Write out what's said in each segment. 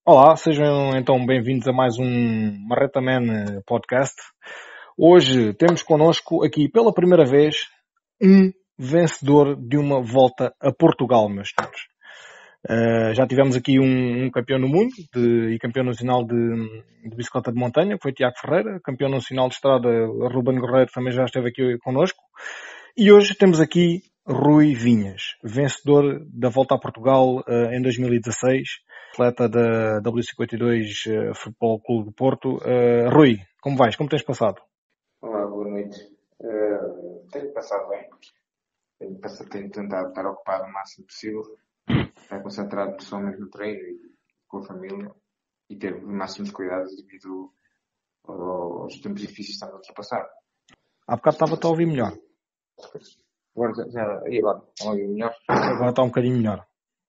Olá, sejam então bem-vindos a mais um Marreta Man podcast. Hoje temos connosco aqui pela primeira vez um vencedor de uma volta a Portugal, meus senhores. Já tivemos aqui um campeão do mundo e campeão nacional de bicicleta de montanha, que foi Tiago Ferreira, campeão nacional de estrada, Ruben Guerreiro também já esteve aqui connosco. E hoje temos aqui Rui Vinhas, vencedor da Volta a Portugal em 2016, atleta da W52 Futebol Clube de Porto. Rui, como vais? Como tens passado? Olá, boa noite. Tenho passado bem. Tenho tentado estar ocupado o máximo possível, estar concentrado pessoalmente no treino e com a família e ter os máximos cuidados devido aos tempos difíceis que estamos a ultrapassar. Há bocado estava-te a ouvir melhor. Agora e agora? Estão a ouvir melhor? Agora está um bocadinho melhor.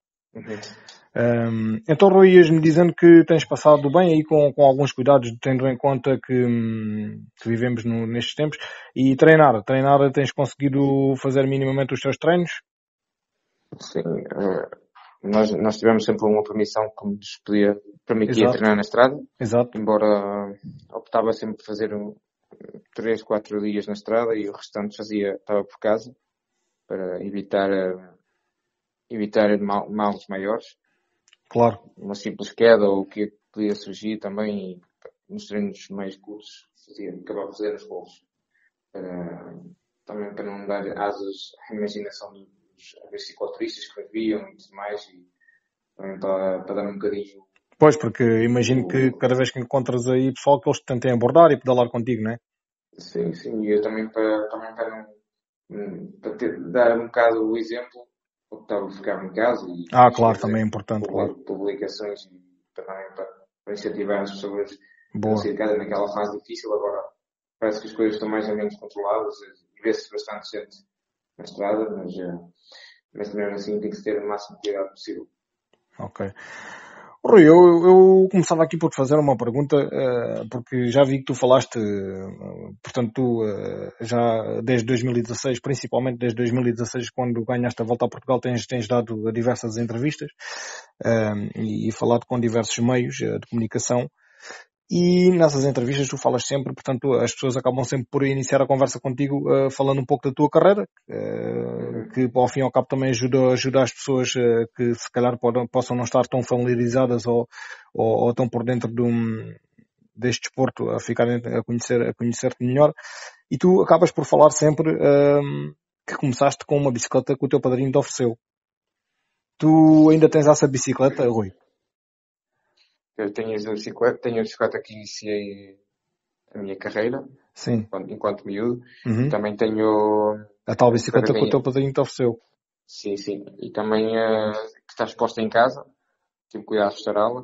Uhum. Então, Rui, ias-me dizendo que tens passado bem aí com alguns cuidados, tendo em conta que vivemos nestes tempos. E treinar, tens conseguido fazer minimamente os teus treinos? Sim. Nós tivemos sempre uma permissão que nos permitia Exato. treinar na estrada. Exato. Embora optava sempre por fazer 3, 4 dias na estrada e o restante estava por casa para evitar males maiores. Claro. Uma simples queda ou o que podia surgir também nos treinos mais curtos, acabar por fazer os gols. Também para não dar asas à imaginação dos biciclotristas que haviam e tudo mais, e também para dar um bocadinho. Pois, porque imagino que cada vez que encontras aí pessoal que eles te tentem abordar e pedalar contigo, não é? Sim, e eu também para dar um bocado o exemplo, optava por ficar em casa e claro, também é importante, claro. publicações e também para incentivar as pessoas a sair de casa naquela fase difícil. Agora parece que as coisas estão mais ou menos controladas e vê-se bastante gente na estrada, mas mesmo assim tem que se ter o máximo de cuidado possível. Ok. Rui, eu começava aqui por te fazer uma pergunta, porque já vi que tu falaste, portanto, tu já desde 2016, principalmente desde 2016, quando ganhaste a Volta a Portugal, tens dado diversas entrevistas e falado com diversos meios de comunicação. E nessas entrevistas tu falas sempre, portanto, as pessoas acabam sempre por iniciar a conversa contigo falando um pouco da tua carreira, que ao fim e ao cabo também ajuda as pessoas que se calhar possam não estar tão familiarizadas ou tão por dentro deste desporto a ficarem a conhecer-te melhor. E tu acabas por falar sempre que começaste com uma bicicleta que o teu padrinho te ofereceu. Tu ainda tens essa bicicleta, Rui? Eu tenho a bicicleta que iniciei a minha carreira. Sim. Enquanto miúdo. Uhum. E também tenho a tal bicicleta que o teu padrinho te ofereceu. Sim. E também que está exposta em casa. Tive cuidado de restaurá-la.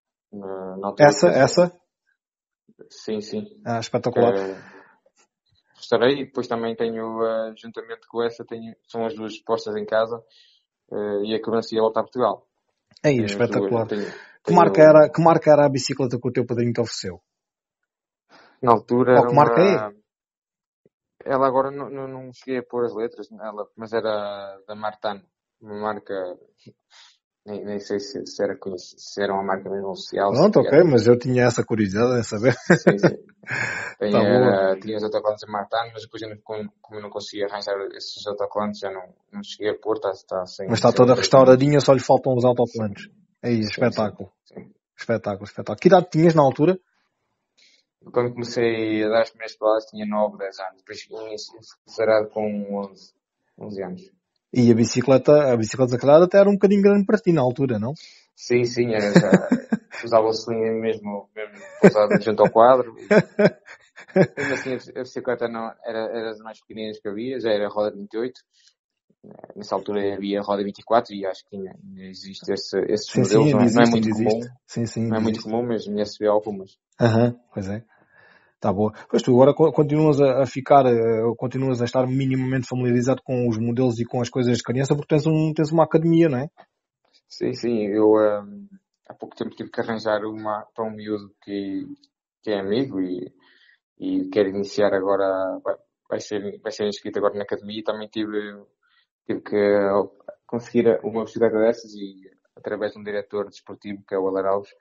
Essa? Sim. Espetacular. Restaurei e depois também tenho, juntamente com essa, são as duas expostas em casa e a que venci a Volta a Portugal. Espetacular. Que marca era a bicicleta que o teu padrinho te ofereceu? Na altura que marca é? Ela agora não cheguei a pôr as letras nela, mas era da Martano, uma marca, nem sei se era uma marca mesmo oficial. Pronto, ok, mas eu tinha essa curiosidade em saber. Sim. Tinha os autocolantes da Martano, mas depois como eu não conseguia arranjar esses autocolantes, já não cheguei a pôr, está sem... Mas está toda restauradinha, só lhe faltam os autocolantes. Aí, espetáculo. Sim. Espetáculo. Que idade tinhas na altura? Quando comecei a dar as primeiras pedaladas tinha 9, 10 anos. Depois fui com 11 anos. E a bicicleta calhar até era um bocadinho grande para ti na altura, não? Sim, era já. Usava o selinho mesmo pousado junto ao quadro. Mesmo assim a bicicleta não, era das mais pequeninas que havia, já era a roda 28. Nessa altura havia a roda 24 e acho que ainda existe esses modelos, não é muito comum. Não é muito comum, mas ainda se vê algumas. Pois é. Tá boa. Pois tu agora continuas continuas a estar minimamente familiarizado com os modelos e com as coisas de criança porque tens uma academia, não é? Sim. Eu há pouco tempo tive que arranjar para um miúdo que é amigo e quer iniciar agora, vai ser inscrito agora na academia e também tive que conseguir uma bicicleta dessas e através de um diretor desportivo que é o Alar Alves,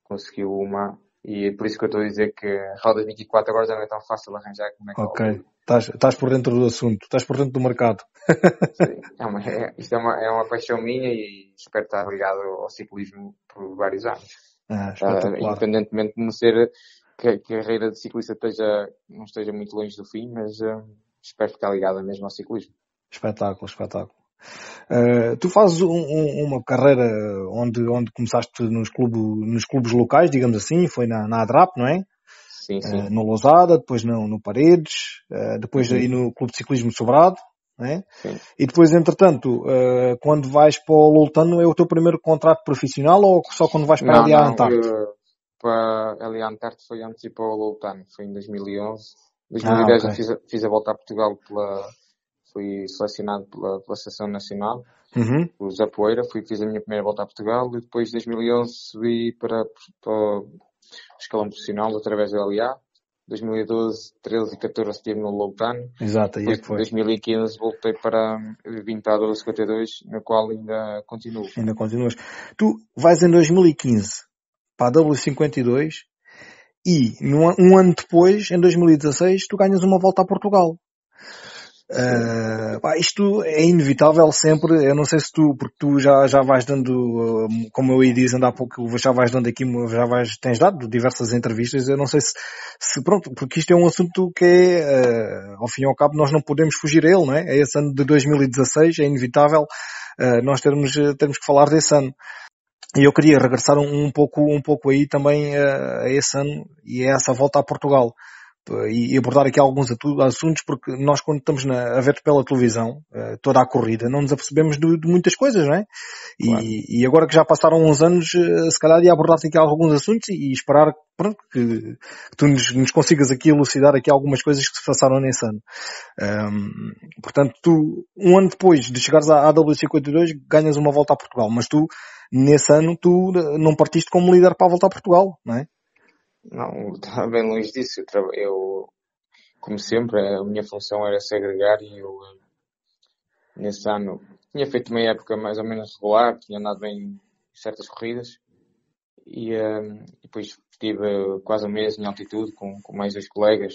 conseguiu uma, e é por isso que eu estou a dizer que a roda 24 agora já não é tão fácil de arranjar como é que Ok. Estás por dentro do assunto, estás por dentro do mercado. sim. Isto é uma paixão minha e espero estar ligado ao ciclismo por vários anos. Espetacular. Independentemente de não ser que a carreira de ciclista não esteja muito longe do fim, mas espero ficar ligado mesmo ao ciclismo. Espetáculo. Tu fazes uma carreira onde começaste nos clubes locais, digamos assim, foi na ADRAP, não é? Sim. No Lousada, depois no Paredes, depois aí no Clube de Ciclismo Sobrado, não é? Sim. E depois, entretanto, quando vais para o Loutano, é o teu primeiro contrato profissional ou só quando vais para ali à Antarte? Para ali à Antarte foi antes de ir para o Loutano, foi em 2011. Em 2010 ok. eu fiz a volta a Portugal fui selecionado pela Seleção Nacional, o Zé Poeira, fiz a minha primeira volta a Portugal e depois em 2011 subi para o escalão profissional através do LA. 2012, 13 e 14 estive no Loutano. Exato, aí é Depois que de foi. 2015 voltei vim para a 1252, na qual ainda continuo. Ainda continuas. Tu vais em 2015 para a W52 e um ano depois, em 2016, tu ganhas uma volta a Portugal. Isto é inevitável sempre, eu não sei se porque tu já vais dando, como eu ia dizendo há pouco, já vais dando aqui, tens dado diversas entrevistas, eu não sei se pronto, porque isto é um assunto que ao fim e ao cabo nós não podemos fugir a ele, não é? É esse ano de 2016, é inevitável, nós termos que falar desse ano. E eu queria regressar um pouco aí também a esse ano e a essa volta a Portugal. E abordar aqui alguns assuntos, porque nós quando estamos a ver pela televisão, toda a corrida, não nos apercebemos de muitas coisas, não é? Claro. E agora que já passaram uns anos, se calhar ia abordar aqui alguns assuntos e esperar, pronto, que tu nos consigas aqui elucidar aqui algumas coisas que se passaram nesse ano. Portanto, tu, um ano depois de chegares à W52, ganhas uma volta a Portugal, mas tu, nesse ano, tu não partiste como líder para a volta a Portugal, não é? Não, estava bem longe disso. Eu, como sempre, a minha função era segregar e eu, nesse ano, tinha feito uma época mais ou menos regular, tinha andado bem em certas corridas e depois estive quase um mês em altitude com mais 2 colegas.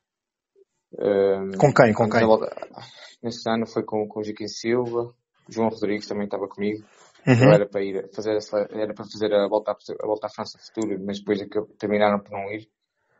Com quem? Nesse ano foi com o Joaquim Silva, o João Rodrigues também estava comigo. Uhum. Era para fazer a volta à França Futura, mas depois terminaram por não ir.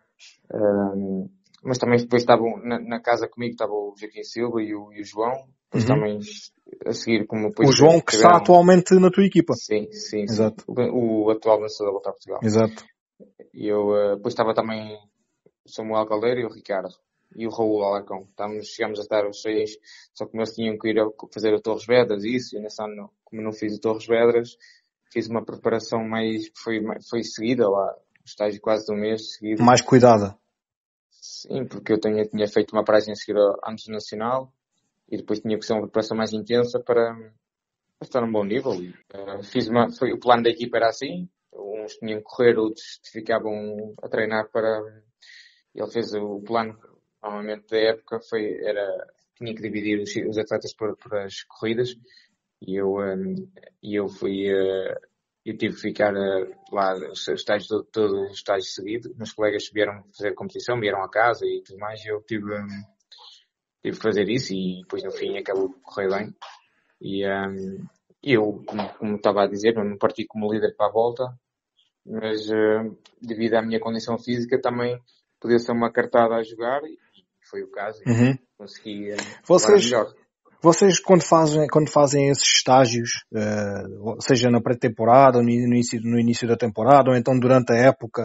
Mas também depois estavam na casa comigo, estava o Joaquim Silva e o João. Depois também a seguir como depois o João que está atualmente na tua equipa. Sim. Exato. O atual vencedor da Volta a Portugal. Exato. E eu depois estava também o Samuel Caldeira e o Ricardo. E o Raul Alarcão. Chegámos a estar os 6, só que nós tínhamos que ir fazer o Torres Vedras e isso. E nesse ano, como não fiz o Torres Vedras, fiz uma preparação foi seguida lá. Estágio quase de um mês seguido. Mais cuidada. Sim, porque eu tinha feito uma paragem a seguir antes do Nacional e depois tinha que ser uma preparação mais intensa para estar num bom nível. E, o plano da equipa era assim. Uns tinham que correr, outros ficavam a treinar Ele fez o plano. Normalmente da época tinha que dividir os atletas por as corridas e eu tive que ficar lá os estágios todo o estágio seguido. Meus colegas vieram fazer competição, vieram a casa e tudo mais, e eu tive que fazer isso e depois no fim acabou de correr bem. E eu, como estava a dizer, não parti como líder para a volta, mas devido à minha condição física também podia ser uma cartada a jogar e foi o caso. E consegui melhor. Vocês quando fazem esses estágios, seja na pré-temporada, ou no início da temporada, ou então durante a época,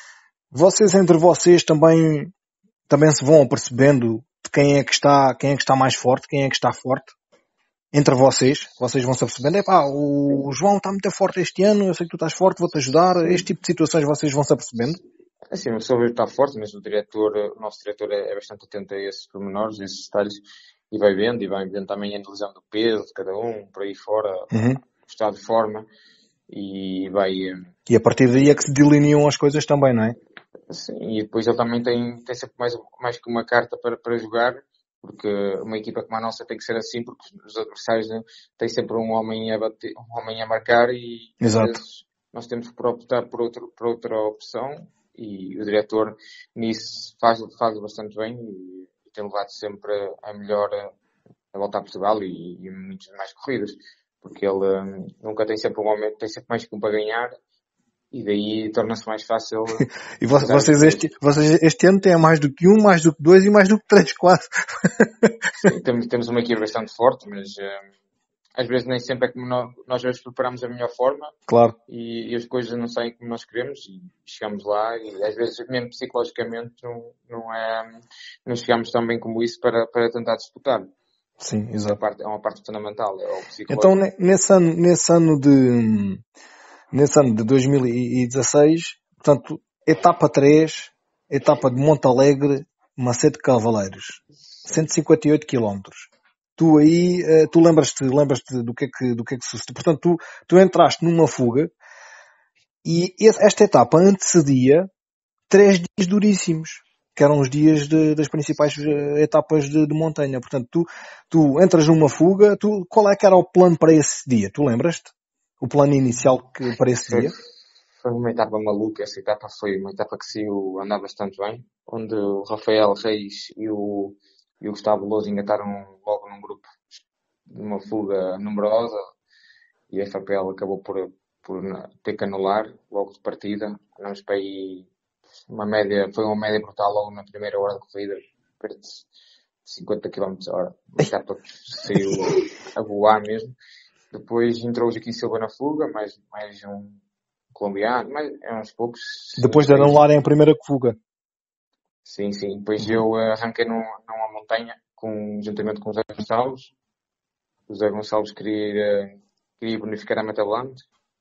entre vocês também se vão apercebendo de quem é que está mais forte, quem é que está forte? Entre vocês vão se apercebendo, o João está muito forte este ano, eu sei que tu estás forte, vou-te ajudar. Sim. Este tipo de situações vocês vão se apercebendo? Assim, não sou eu que está forte, mas o nosso diretor é bastante atento a esses pormenores, a esses detalhes, e vai vendo também analisando o peso de cada um, por aí fora, o estado de forma, e vai... E a partir daí é que se delineam as coisas também, não é? Sim, e depois ele também tem sempre mais que uma carta para jogar, porque uma equipa como a nossa tem que ser assim, porque os adversários têm sempre um homem a marcar e exato. nós temos que optar por outra opção, e o diretor nisso faz bastante bem e tem levado sempre a melhor a voltar a Portugal e muitas mais corridas, porque ele nunca tem sempre um momento, tem sempre mais que um para ganhar, e daí torna-se mais fácil. E vocês este ano têm mais do que um, mais do que dois e mais do que três, quase. Sim, temos uma equipe bastante forte, mas às vezes nem sempre é como nós às vezes preparamos a melhor forma, claro, e as coisas não saem como nós queremos e chegamos lá e às vezes mesmo psicologicamente não chegamos tão bem como isso para tentar disputar. sim, exato. É uma parte fundamental, é o psicológico. Então nesse ano de 2016, portanto, etapa 3, etapa de Montalegre, Macedo Cavaleiros, 158 quilómetros. Tu aí, tu lembras-te do que é que sucedeu? Portanto, tu entraste numa fuga e esta etapa antecedia 3 dias duríssimos, que eram os dias das principais etapas de montanha. Portanto, tu entras numa fuga, qual é que era o plano para esse dia? Tu lembras-te? O plano inicial para esse dia? Foi uma etapa maluca. Essa etapa foi uma etapa que saiu andar bastante bem, onde o Rafael Reis e o Gustavo Lousa engataram logo num grupo de uma fuga numerosa, e a FAPEL acabou por ter que anular logo de partida. Andamos para aí foi uma média brutal logo na primeira hora de corrida, perto de 50 km/h. Uma etapa que saiu a voar mesmo. Depois entrou o Joaquim Silva na fuga, mais um colombiano, mais uns poucos. Depois de anularem a primeira fuga. Sim. Depois eu arranquei numa montanha, juntamente com o Zé Gonçalves. O Zé Gonçalves queria bonificar a Metaland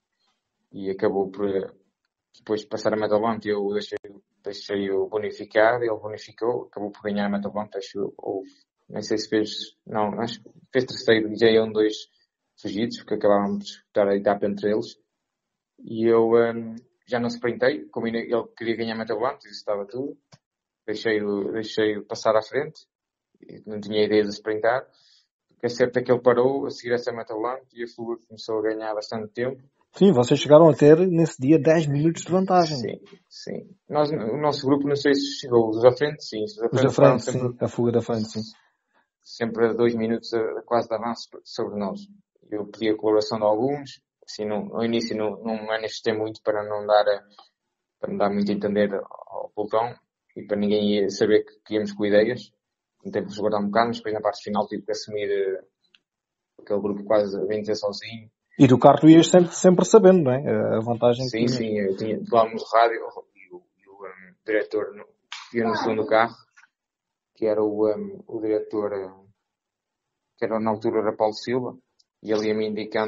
e acabou por, depois de passar a Metaland, eu deixei-o bonificar, ele bonificou, acabou por ganhar a Metaland, nem sei se fez, não, acho que fez terceiro, e já iam 2 fugidos, porque acabaram de disputar a etapa entre eles, e eu já não sprintei, ele queria ganhar a Metaland, isso estava tudo, deixei-o passar à frente, não tinha ideia de sprintar. O que é certo é que ele parou a seguir essa Metaland e a fuga começou a ganhar bastante tempo. Sim, vocês chegaram a ter nesse dia 10 minutos de vantagem. Sim. O nosso grupo, não sei se chegou, os da frente, sim. Os da frente, sempre, sim. A fuga da frente, sim. Sempre a 2 minutos quase de avanço sobre nós. Eu pedi a colaboração de alguns, assim, no início não manifestei muito para não dar muito a entender ao pelotão e para ninguém saber que íamos com ideias. Tentei resguardar um bocado, mas depois na parte final tive que assumir aquele grupo quase a vencer sozinho. E do carro tu ias sempre sabendo, não é? A vantagem que tinha. Sim, eu tinha falávamos de rádio e o diretor ia no segundo carro, que era o diretor, que era na altura era Paulo Silva, e ele ia-me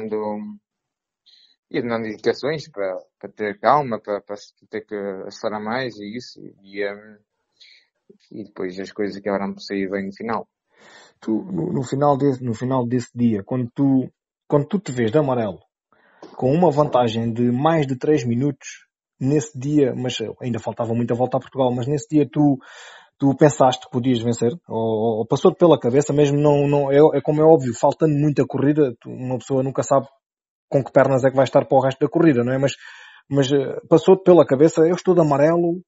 dando indicações para ter calma, para ter que acelerar mais e isso, e depois as coisas acabaram por sair bem no final. Tu, no final desse dia, quando tu te vês de amarelo, com uma vantagem de mais de 3 minutos, nesse dia, mas ainda faltava muita volta a Portugal, mas nesse dia tu pensaste que podias vencer? Ou passou-te pela cabeça, mesmo é como é óbvio, faltando muita corrida, uma pessoa nunca sabe com que pernas é que vai estar para o resto da corrida, não é? Mas passou-te pela cabeça, eu estou de amarelo,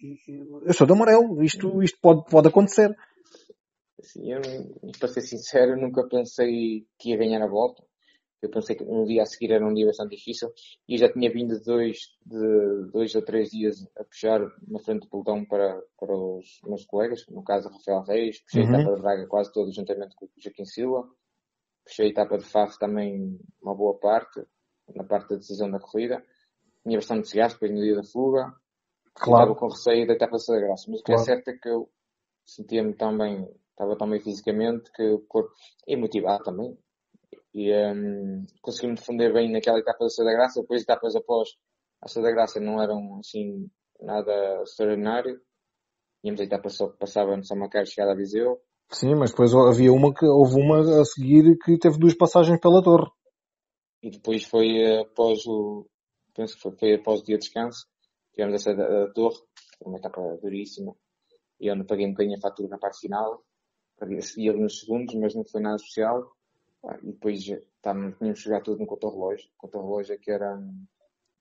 isto pode acontecer. Assim, para ser sincero, nunca pensei que ia ganhar a volta. Eu pensei que no dia a seguir era um dia bastante difícil e eu já tinha vindo de 2 ou 3 dias a puxar na frente do pelotão para os meus colegas, no caso Rafael Reis, puxei a etapa de Braga quase todo juntamente com o Joaquim Silva, puxei a etapa de Faro também uma boa parte, na parte da decisão da corrida, tinha bastante desgaste depois no dia da fuga, claro. Estava com receio da etapa da Graça, mas o que é certo é que eu sentia-me também, estava tão bem fisicamente que o corpo, e motivado também, e consegui-me defender bem naquela etapa da Serra da Graça. Depois etapas após a Serra da Graça não eram assim nada extraordinário, tínhamos a etapa só que passava no São Macário chegada a Viseu. Sim, mas depois houve uma a seguir que teve 2 passagens pela Torre. E depois foi penso que foi após o dia de descanso, tivemos essa da Torre, uma etapa duríssima, e onde paguei um bocadinho a fatura na parte final, segui ali nos segundos, mas não foi nada especial. E depois tínhamos que jogar tudo no contra-relógio. Contra-relógio é que era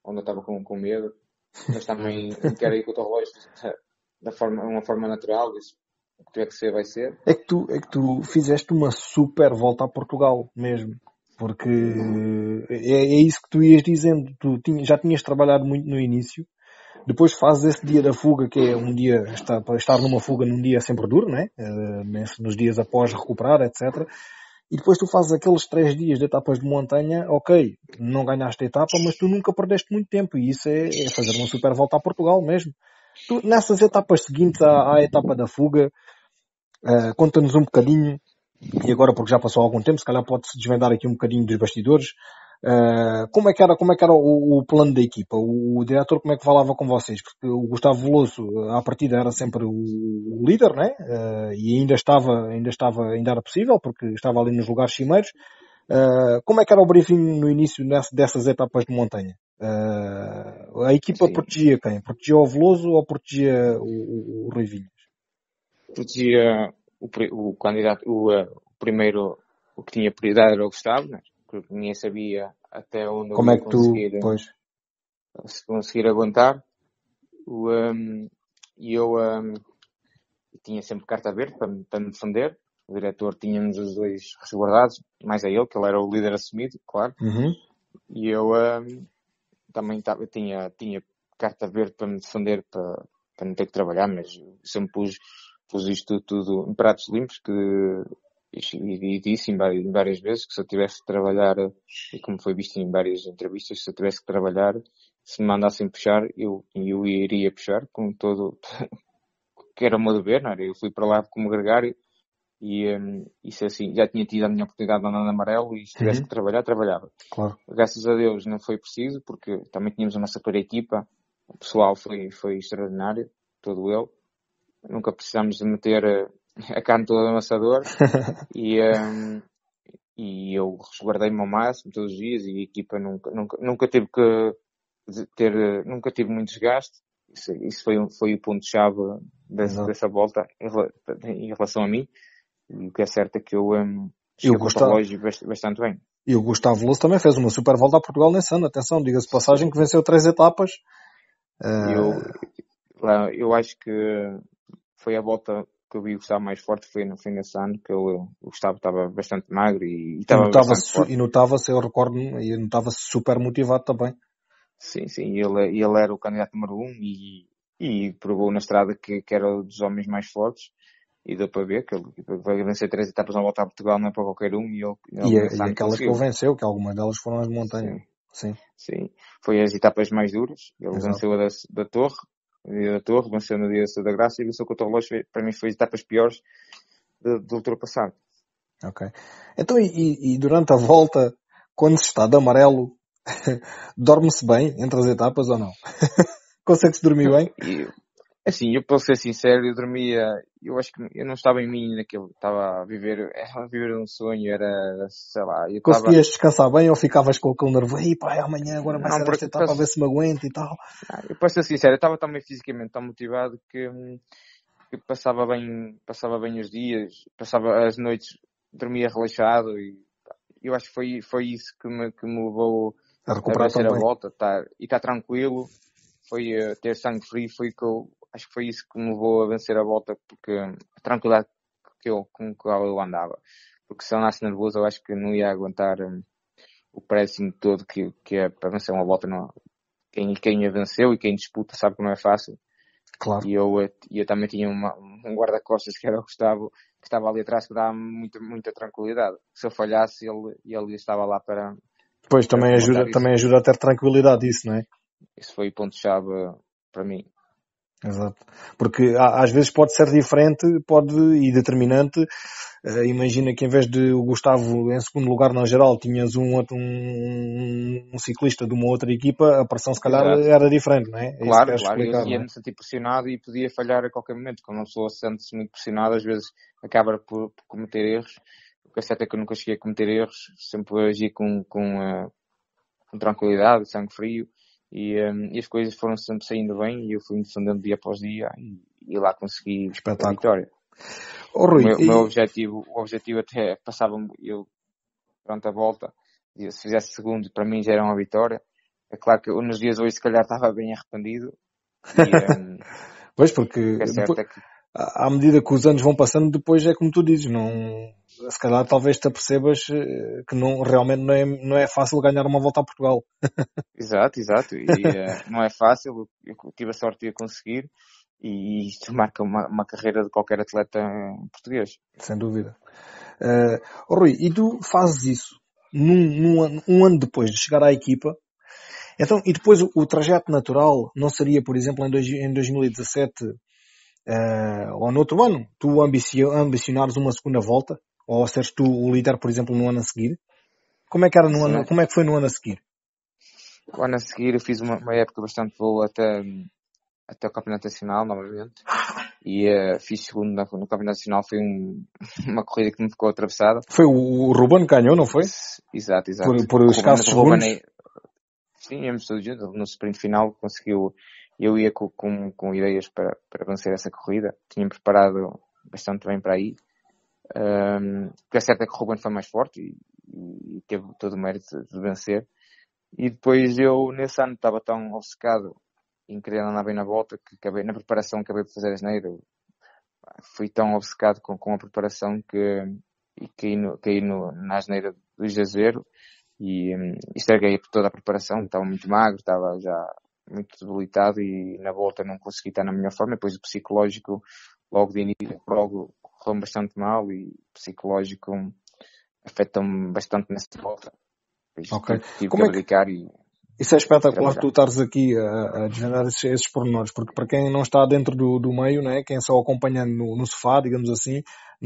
onde eu estava com medo, mas também quero ir com o relógio uma forma natural, disse, o que tiver que ser, vai ser. É que tu fizeste uma super volta a Portugal mesmo. Porque é isso que tu ias dizendo. Já tinhas trabalhado muito no início. Depois fazes esse dia da fuga, que é um dia, para estar numa fuga num dia é sempre duro, né? Nos dias após recuperar, etc. E depois tu fazes aqueles 3 dias de etapas de montanha, ok, não ganhaste a etapa, mas tu nunca perdeste muito tempo. E isso é fazer uma super volta a Portugal mesmo. Tu, nessas etapas seguintes à etapa da fuga, conta-nos um bocadinho, e agora porque já passou algum tempo, se calhar pode-se desvendar aqui um bocadinho dos bastidores, como é que era o plano da equipa? O diretor como é que falava com vocês? Porque o Gustavo Veloso, à partida, era sempre o líder, né? E ainda era possível, porque estava ali nos lugares cimeiros. Como é que era o briefing no início dessas etapas de montanha? A equipa Assim, protegia quem? Protegia o Veloso ou protegia o Rui Vinhas? protegia o candidato, o primeiro, o que tinha prioridade era o Gustavo, né? Porque ninguém sabia até onde eu Como é ia que tu, pois, conseguir aguentar. E eu tinha sempre carta verde para me defender. O diretor tinha-nos os dois resguardados, mais a ele, que ele era o líder assumido, claro. Uhum. E eu também tinha carta verde para me defender, para não ter que trabalhar, mas sempre pus isto tudo em pratos limpos, e disse em várias vezes que se eu tivesse que trabalhar, e como foi visto em várias entrevistas, se eu tivesse que trabalhar, se me mandassem puxar, eu iria puxar, com todo, que era o meu dever, não era? Eu fui para lá como gregário, e isso assim, já tinha tido a minha oportunidade de andar no amarelo, e se tivesse que trabalhar, trabalhava. Claro. Graças a Deus não foi preciso, porque também tínhamos a nossa equipa, o pessoal foi extraordinário, todo ele. Nunca precisamos de meter a carne toda no amassador, e eu resguardei-me ao máximo todos os dias, e a equipa nunca teve nunca tive muito desgaste. Isso foi o ponto-chave dessa volta em relação a mim. E o que é certo é que eu cheguei para o relógio bastante bem. E o Gustavo Veloso também fez uma super volta a Portugal nesse ano. Atenção, diga-se de passagem que venceu 3 etapas. Eu acho que foi a volta que eu vi o Gustavo mais forte, foi nesse ano, que o Gustavo estava bastante magro e estava bastante forte. E notava-se, eu recordo-me, e notava-se super motivado também. Sim, ele era o candidato número 1 e provou na estrada que era um dos homens mais fortes. E deu para ver que ele vai vencer 3 etapas na volta a Portugal, não é para qualquer um. E aquelas que ele venceu, que algumas delas foram as montanhas. Sim. Foi as etapas mais duras. Ele venceu a da Torre, venceu no dia da Graça e venceu com o relógio. Para mim foi as etapas piores de ultrapassar. Ok. Então, e durante a volta, quando se está de amarelo, dorme-se bem entre as etapas ou não? Consegue-se dormir bem? Assim, eu para ser sincero, eu dormia, eu acho que eu não estava em mim naquilo, estava a viver um sonho, sei lá, Conseguias descansar bem ou ficavas com aquele nervo, ei pá, amanhã agora vai ser esta etapa, a ver se me aguento e tal? Eu para ser sincero, eu estava também fisicamente tão motivado que passava bem os dias, passava as noites, dormia relaxado e eu acho que foi isso que me levou a recuperar vencer também. A volta, estar tranquilo, foi ter sangue frio, acho que foi isso que me levou a vencer a volta, porque a tranquilidade com que eu andava. Porque se eu andasse nervoso, eu acho que não ia aguentar o pressing todo que é para vencer uma volta. Não. Quem a venceu e quem disputa sabe que não é fácil. Claro. E eu também tinha um guarda-costas que era o Gustavo, que estava ali atrás, que dava muita tranquilidade. Se eu falhasse, ele estava lá para... Pois, também ajuda a ter tranquilidade isso, não é? Isso foi o ponto-chave para mim. Exato. Porque às vezes pode ser diferente, e determinante. Imagina que em vez de o Gustavo em segundo lugar na geral tinhas um ciclista de uma outra equipa, a pressão se calhar era diferente, não é? Claro, eu ia-me sentir pressionado e podia falhar a qualquer momento. Quando uma pessoa se sente muito pressionada, às vezes acaba por cometer erros. O que é certo é que eu nunca cheguei a cometer erros, sempre agi com tranquilidade, sangue frio. E as coisas foram sempre saindo bem e eu fui me defendendo dia após dia e lá consegui a vitória. Rui, o meu objetivo até passava eu durante a volta, se fizesse segundo, para mim já era uma vitória. É claro que eu nos dias hoje se calhar estava bem arrependido. E, Pois, porque o que é certo depois, é que, à medida que os anos vão passando, depois é como tu dizes, não, se calhar talvez te apercebas que não, realmente não é fácil ganhar uma volta a Portugal. exato, e não é fácil, eu tive a sorte de a conseguir, e isto marca uma carreira de qualquer atleta português. Sem dúvida. Rui, e tu fazes isso um ano depois de chegar à equipa, então, e depois o trajeto natural não seria, por exemplo, em 2017 ou no outro ano, tu ambicionares uma segunda volta, ou seres tu o líder, por exemplo, no ano a seguir? Como é que era Sim, como é que foi no ano a seguir? o ano a seguir eu fiz uma época bastante boa até o Campeonato Nacional, novamente, e fiz segundo no Campeonato Nacional, foi uma corrida que me ficou atravessada. Foi o Ruben que ganhou, não foi? Exato. Por escassos segundos. Sim, íamos todos juntos. No sprint final conseguiu. Eu ia com ideias para vencer essa corrida. Tinha preparado bastante bem para aí. O que é certo é que o Ruben foi mais forte e teve todo o mérito de vencer. E depois eu, nesse ano, estava tão obcecado em querer andar bem na volta que na preparação acabei por fazer asneira. Fui tão obcecado com a preparação que caí na asneira do exagero e estraguei toda a preparação. Estava muito magro, estava já muito debilitado e na volta não consegui estar na melhor forma. Depois o psicológico, logo de início, logo correu bastante mal e o psicológico afeta-me bastante nessa volta. Okay. Tive que abdicar e isso é espetacular tu estares aqui a desvendar esses pormenores, porque para quem não está dentro do meio, né, quem só acompanha no sofá, digamos assim,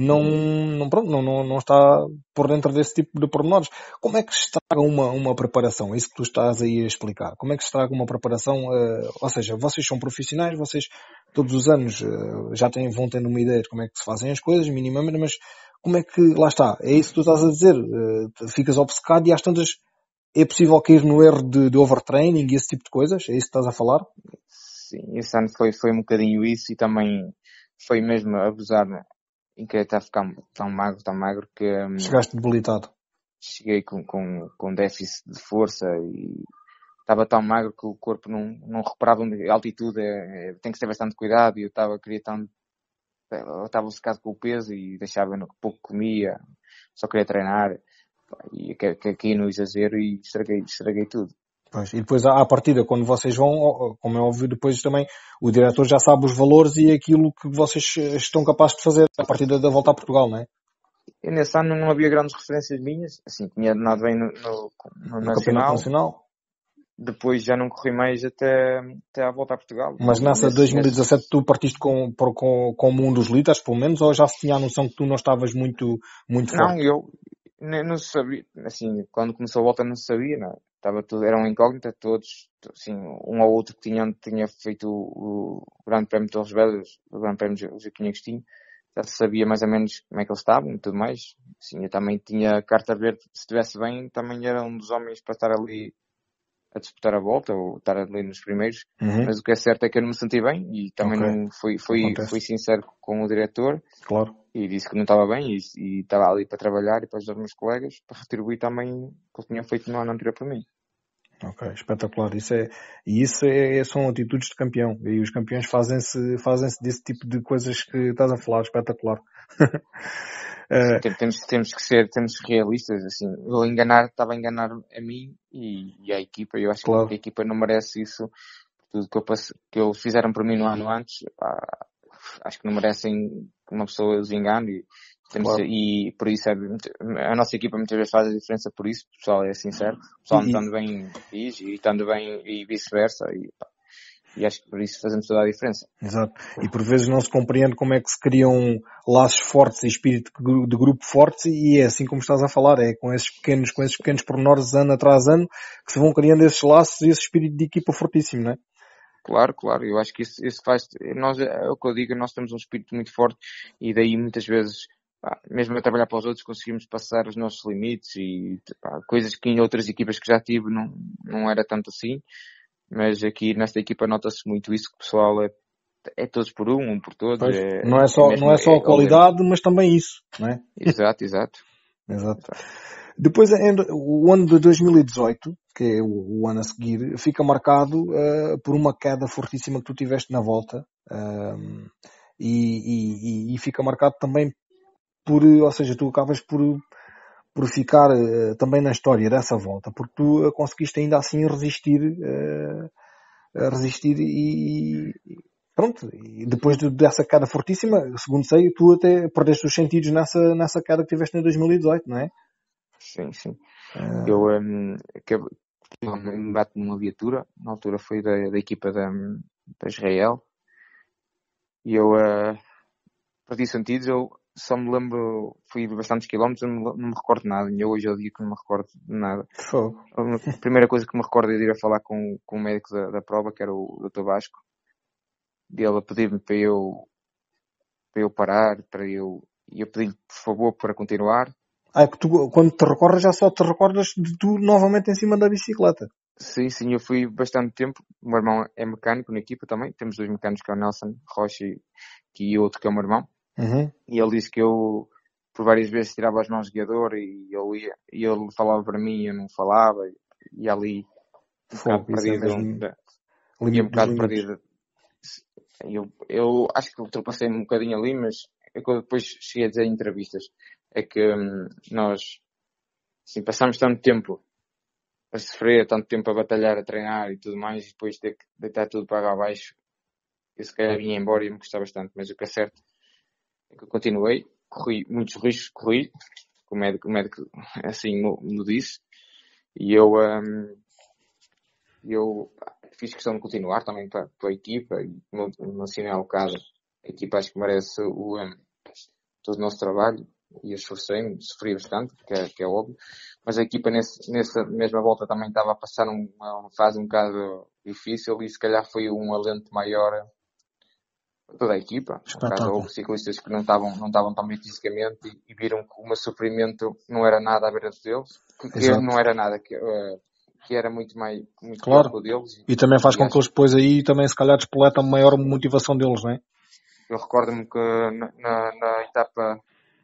não está por dentro desse tipo de pormenores. Como é que se estraga uma preparação? É isso que tu estás aí a explicar. Como é que se estraga uma preparação? Ou seja, vocês são profissionais, vocês todos os anos vão tendo uma ideia de como é que se fazem as coisas, minimamente, mas como é que, lá está, é isso que tu estás a dizer, ficas obcecado e às tantas é possível cair no erro de overtraining e esse tipo de coisas? É isso que estás a falar? Sim, esse ano foi um bocadinho isso e também foi mesmo abusar, né? Em querer estar a ficar tão magro que chegaste debilitado. Cheguei com déficit de força e estava tão magro que o corpo não reparava a altitude, tem que ter bastante cuidado e eu estava obcecado com o peso e deixava que pouco comia, só queria treinar e caí no exagero e estraguei tudo. Pois, e depois à partida, quando vocês vão, como é óbvio, depois também o diretor já sabe os valores e aquilo que vocês estão capazes de fazer à partida da volta a Portugal, não é? E nesse ano não havia grandes referências minhas, assim, tinha andado bem no Campeonato Nacional. Depois já não corri mais até à volta a Portugal. Mas nessa 2017 tu partiste como um dos líderes, pelo menos, ou já se tinha a noção que tu não estavas muito forte? Não, eu não sabia, assim, quando começou a volta não sabia, não. Estava tudo, era uma incógnita, todos, assim, um ou outro que tinha feito o Grande Prémio de Torres Vedras, o Grande Prémio de Joaquim Agostinho, já sabia mais ou menos como é que eles estavam e tudo mais. Assim, eu também tinha carta verde, se estivesse bem, também era um dos homens para estar ali a disputar a volta ou estar ali nos primeiros, mas o que é certo é que eu não me senti bem e também não fui sincero com o diretor. Claro. E disse que não estava bem e estava ali para trabalhar e para ajudar os meus colegas para retribuir também o que eles tinham feito no ano anterior para mim. Ok, espetacular. Isso são atitudes de campeão. E os campeões fazem-se desse tipo de coisas que estás a falar. Espetacular. Temos que ser realistas. Assim, estava a enganar a mim e a equipa. Eu acho que a equipa não merece isso. Tudo que eles fizeram para mim no ano antes, acho que não merecem que uma pessoa os engane. E por isso a nossa equipa muitas vezes faz a diferença por isso, o pessoal é sincero, o pessoal estando bem diz e estando bem e vice-versa e acho que por isso fazemos toda a diferença. Exato. E por vezes não se compreende como é que se criam laços fortes e espírito de grupo fortes e é assim como estás a falar, é com esses pequenos pormenores ano atrás ano que se vão criando esses laços e esse espírito de equipa fortíssimo, não é? Claro, eu acho que isso faz, é o que eu digo, nós temos um espírito muito forte e daí muitas vezes, mesmo a trabalhar para os outros, conseguimos passar os nossos limites e coisas que em outras equipas que já tive não era tanto assim, mas aqui nesta equipa nota-se muito isso, que o pessoal é todos por um por todos. Não é só a qualidade, mas também isso, não é? Exato. Depois, o ano de 2018, que é o ano a seguir, fica marcado por uma queda fortíssima que tu tiveste na volta. E fica marcado também ou seja, tu acabas por ficar também na história dessa volta, porque tu conseguiste ainda assim resistir e pronto. E depois dessa queda fortíssima, segundo sei, tu até perdeste os sentidos nessa queda que tiveste em 2018, não é? Sim, sim. Eu acabei um embate numa viatura, na altura foi da equipa da Israel, e eu perdi sentidos. Eu só me lembro, fui bastantes quilómetros, não me recordo nada, e eu hoje é o dia que não me recordo de nada. A primeira coisa que me recordo é de ir a falar com o médico da prova, que era o Dr. Vasco, dele a pedir-me para eu parar, e eu pedi-lhe por favor para continuar. É que tu, quando te recordas, já só te recordas de tu novamente em cima da bicicleta. Sim, eu fui bastante tempo. O meu irmão é mecânico na equipa também. Temos 2 mecânicos, que é o Nelson Rocha e outro que é o meu irmão. Uhum. E ele disse que eu, por várias vezes, tirava as mãos do guiador e ele falava para mim e eu não falava. E ali, um bocado perdido. E um bocado perdido. Eu acho que ultrapassei um bocadinho ali, mas é que eu depois cheguei a dizer em entrevistas. É que nós, assim, passamos tanto tempo a sofrer, tanto tempo a batalhar, a treinar e tudo mais, e depois ter que deitar tudo para água abaixo. Eu se calhar vinha embora e me gostava bastante, mas o que é certo é que eu continuei, corri muitos riscos, o médico assim me disse, e eu fiz questão de continuar também para a equipa, e como assinei ao bocado, a equipa acho que merece todo o nosso trabalho, e eu esforcei-me, sofri bastante, que é óbvio, mas a equipa nessa mesma volta também estava a passar uma fase um bocado difícil, e se calhar foi um alento maior para toda a equipa. No caso, houve ciclistas que não estavam tão bem fisicamente e viram que o meu sofrimento não era nada à beira deles, que não era nada, que era muito claro, pior que o deles. E também faz com que eles depois aí também se calhar despoletam a maior motivação deles, não é? Eu recordo-me que na etapa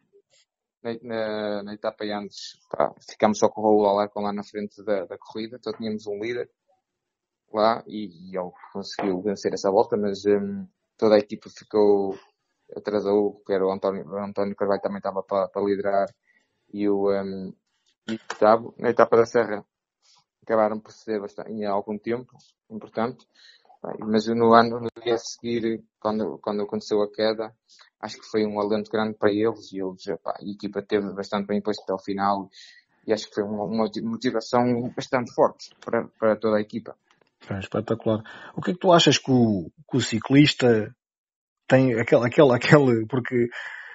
na etapa antes, ficámos só com o Raul Alarcon lá na frente da corrida, então tínhamos um líder lá e ele conseguiu vencer essa volta, mas toda a equipa atrasou, que era o António Carvalho também estava para liderar, e o Gustavo. Na etapa da Serra acabaram por ceder bastante, em algum tempo, importante. Mas no dia a seguir, quando aconteceu a queda, acho que foi um alento grande para eles, e a equipa teve bastante bem posto até ao final, e acho que foi uma motivação bastante forte para toda a equipa. É espetacular. O que é que tu achas que o ciclista tem aquele porque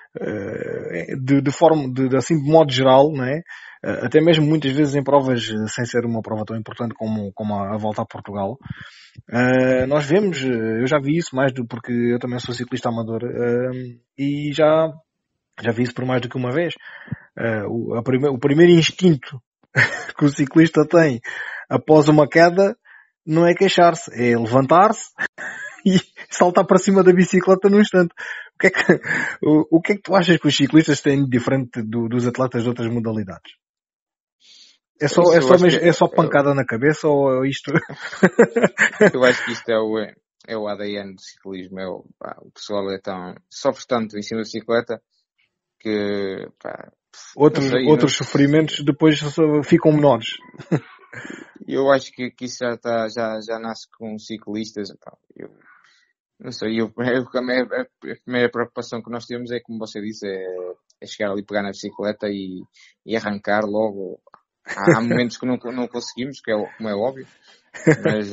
assim de modo geral, não é? Até mesmo muitas vezes em provas sem ser uma prova tão importante como a Volta a Portugal, nós vemos, eu já vi isso porque eu também sou ciclista amador, e já vi isso por mais do que uma vez. O primeiro instinto que o ciclista tem após uma queda não é queixar-se, é levantar-se e saltar para cima da bicicleta num instante. O que é que tu achas que os ciclistas têm de diferente dos atletas de outras modalidades? É só pancada na cabeça ou isto? Eu acho que isto é o ADN do ciclismo. O pessoal sofre tanto em cima da bicicleta que outros sofrimentos depois ficam menores. Eu acho que isso já nasce com ciclistas. Eu não sei, a primeira preocupação que nós temos é, como você disse, é chegar ali, pegar na bicicleta e arrancar logo. Há momentos que não conseguimos, como é óbvio, mas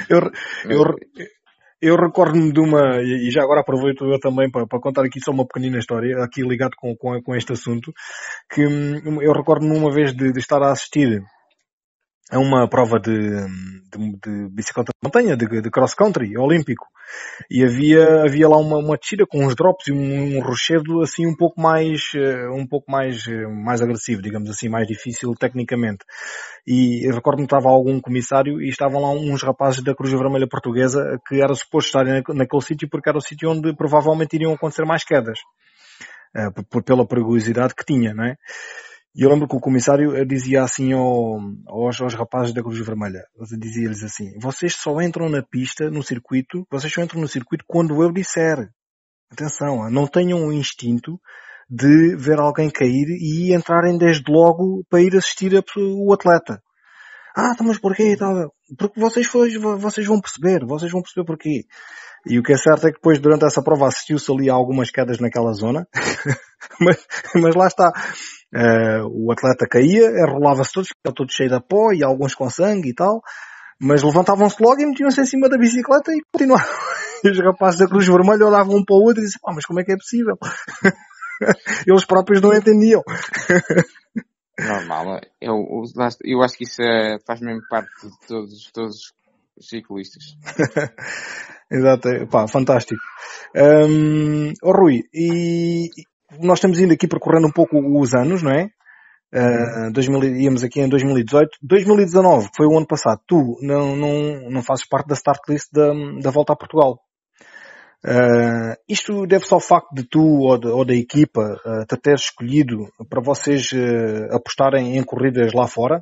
eu recordo-me de uma, e já agora aproveito eu também para contar aqui só uma pequenina história, aqui ligado com este assunto, que eu recordo-me uma vez de estar a assistir a uma prova de bicicleta de montanha, de cross-country, olímpico. E havia lá uma descida com uns drops e um rochedo assim um pouco mais agressivo, digamos assim, mais difícil tecnicamente. E eu recordo-me que estava algum comissário e estavam lá uns rapazes da Cruz Vermelha Portuguesa que era suposto estarem naquele sítio porque era o sítio onde provavelmente iriam acontecer mais quedas. Pela perigosidade que tinha, não é? E eu lembro que o comissário dizia assim aos rapazes da Cruz Vermelha, dizia-lhes assim, vocês só entram na pista, no circuito, vocês só entram no circuito quando eu disser. Atenção, não tenham o instinto de ver alguém cair e entrarem desde logo para ir assistir o atleta. Mas porquê? Porque vocês vão perceber porquê. E o que é certo é que depois, durante essa prova, assistiu-se ali a algumas quedas naquela zona, mas lá está. O atleta caía, rolava-se todos, ficava todo cheio de pó e alguns com sangue e tal, mas levantavam-se logo e metiam-se em cima da bicicleta e continuaram. E os rapazes da Cruz Vermelha olhavam um para o outro e diziam, mas como é que é possível? Eles próprios não entendiam. Normal. Eu acho que isso faz mesmo parte de todos os ciclistas. Exato. Fantástico. Rui, e nós estamos indo aqui percorrendo um pouco os anos, não é? Íamos aqui em 2018. 2019, que foi o ano passado. Tu não fazes parte da start list da Volta a Portugal. Isto deve-se ao facto de tu ou da equipa te teres escolhido para vocês apostarem em corridas lá fora?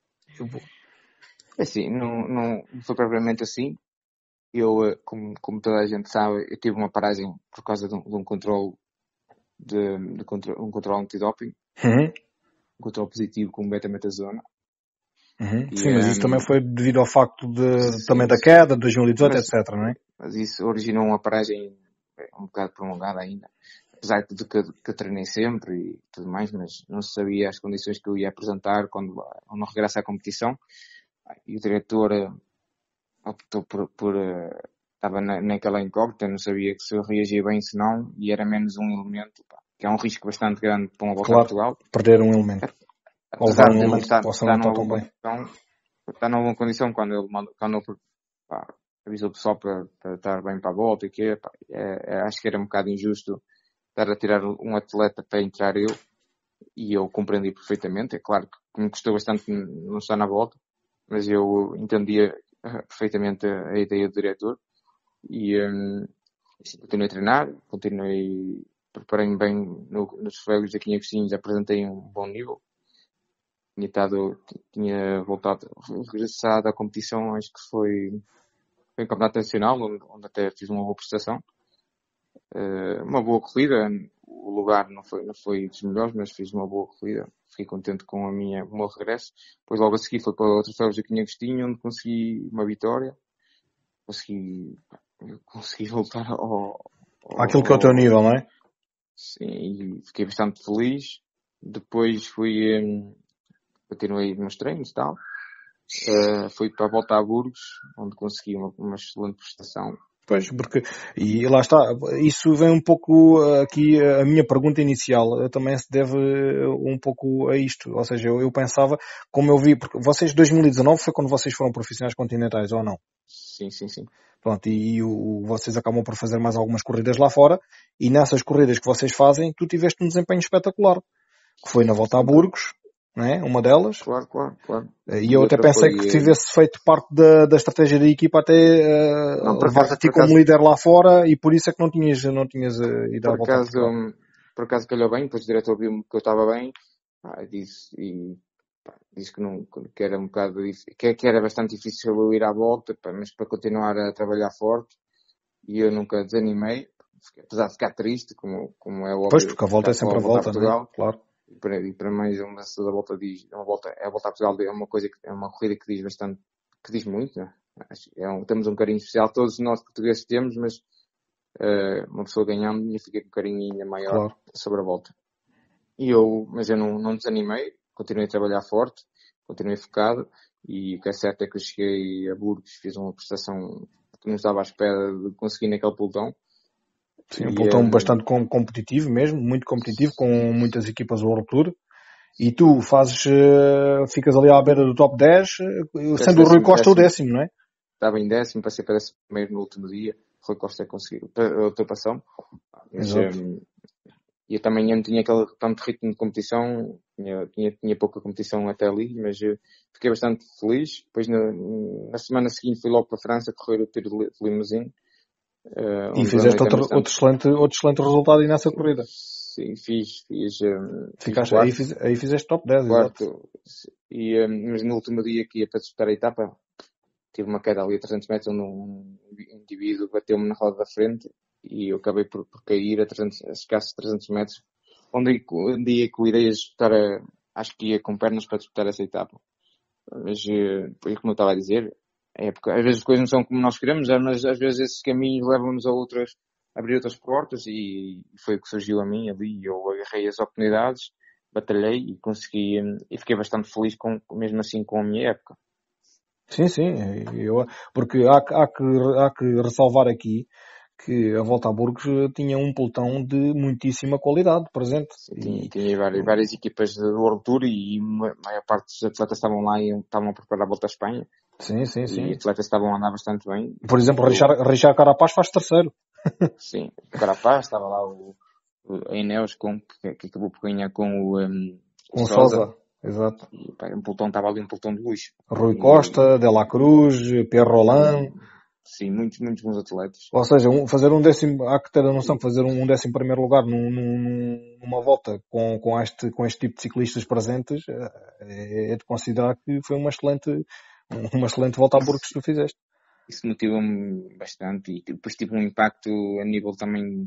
É assim, não foi propriamente assim. Eu, como toda a gente sabe, eu tive uma paragem por causa de um controle um controle antidoping. Uhum. Um controle positivo com beta-metazona. Uhum. Sim, mas isso também foi devido ao facto também da queda de 2018, etc, não é? Mas isso originou uma paragem um bocado prolongada ainda. Apesar de que eu treinei sempre e tudo mais, mas não se sabia as condições que eu ia apresentar quando não regresse à competição. E o diretor optou por estava naquela incógnita, não sabia que se eu reagia bem, se não, e era menos um elemento, que é um risco bastante grande para uma volta a Portugal. Perder um elemento. Apesar de ele estar numa boa condição quando ele avisou o pessoal para estar bem para a volta e que acho que era um bocado injusto estar a tirar um atleta para entrar eu, e eu compreendi perfeitamente. É claro que me custou bastante não estar na volta, mas eu entendia perfeitamente a ideia do diretor e continuei a treinar, preparei-me bem nos troféus de aqui em Agostinhos, apresentei um bom nível. Tinha regressado à competição, acho que foi em campeonato nacional, onde até fiz uma boa prestação. Uma boa corrida, o lugar não foi dos melhores, mas fiz uma boa corrida. Fiquei contente com o meu regresso. Depois logo a seguir foi para o troféu de Joaquim Agostinho, onde consegui uma vitória. Consegui voltar àquilo que é o teu nível, não é? Sim, e fiquei bastante feliz. Depois continuei nos treinos e tal. Fui para a Volta a Burgos, onde consegui uma excelente prestação. Pois, e lá está, isso vem um pouco aqui, a minha pergunta inicial também se deve um pouco a isto, ou seja, eu pensava, como eu vi, porque vocês 2019 foi quando vocês foram profissionais continentais, ou não? Sim. Pronto, vocês acabam por fazer mais algumas corridas lá fora, e nessas corridas que vocês fazem, tu tiveste um desempenho espetacular, que foi na Volta a Burgos, não é? Uma delas. Claro. E eu até pensei que tivesse feito parte da estratégia da equipa até levar-te a ti como líder lá fora, e por isso é que não tinhas ido à Volta a Portugal. Por acaso calhou bem, depois o diretor viu-me que eu estava bem, disse que era um bocado que era bastante difícil eu ir à volta, mas para continuar a trabalhar forte, e eu nunca desanimei, apesar de ficar triste, como é óbvio. Pois, porque a volta é sempre a volta, Portugal, né? Claro. E para mais um vencedor da volta a volta a Portugal é uma corrida que diz bastante, que diz muito, né? Temos um carinho especial, todos nós portugueses temos, mas uma pessoa ganhando, e fiquei com um carinho ainda maior sobre a volta. Mas eu não desanimei, continuei a trabalhar forte, continuei focado, e o que é certo é que eu cheguei a Burgos, fiz uma prestação que não estava à espera de conseguir naquele pelotão. Sim, um pelotão bastante competitivo mesmo, muito competitivo, com muitas equipas do World Tour. E tu ficas ali à beira do top 10, sendo o Rui Costa o 10º, não é? Estava em 10º, passei para 11º no último dia. Rui Costa conseguiu a ultrapassão. E eu também não tinha aquele tanto ritmo de competição, tinha pouca competição até ali, mas fiquei bastante feliz. Depois na semana seguinte fui logo para a França correr o Tour de Limousine. E fizeste outro excelente resultado aí nessa corrida. Sim, fiz Ficaste, quarto, aí fizeste top 10, exato. quarto, mas no último dia que ia para disputar a etapa, tive uma queda ali a 300 metros, onde um indivíduo bateu-me na roda da frente e eu acabei por cair a escassos 300 metros, onde ia que eu irei disputar, acho que ia com pernas para disputar essa etapa. Mas, como eu estava a dizer, às vezes as coisas não são como nós queremos, mas às vezes esses caminhos levam-nos a abrir outras portas, e foi o que surgiu a mim ali. Eu agarrei as oportunidades, batalhei e consegui, e fiquei bastante feliz mesmo assim com a minha época. Sim, porque há que ressalvar aqui que a Volta a Burgos tinha um pelotão de muitíssima qualidade presente. Sim, tinha várias equipas do World Tour, e a maior parte dos atletas estavam lá e estavam a preparar a Volta à Espanha. Sim. E atletas estavam a andar bastante bem. Por exemplo, Richard Carapaz faz terceiro. Sim, o Carapaz, estava lá a Ineos que acabou por ganhar com o Sousa. Exato. E, pá, estava ali um pelotão de luxo. Rui Costa, De La Cruz, Pierre Roland. Sim, muitos bons atletas. Ou seja, fazer um décimo, há que ter a noção que fazer um 11º lugar numa volta com este tipo de ciclistas presentes é de considerar que foi uma excelente volta a Burgos que tu fizeste. Isso motiva-me bastante, e depois tive um impacto a nível também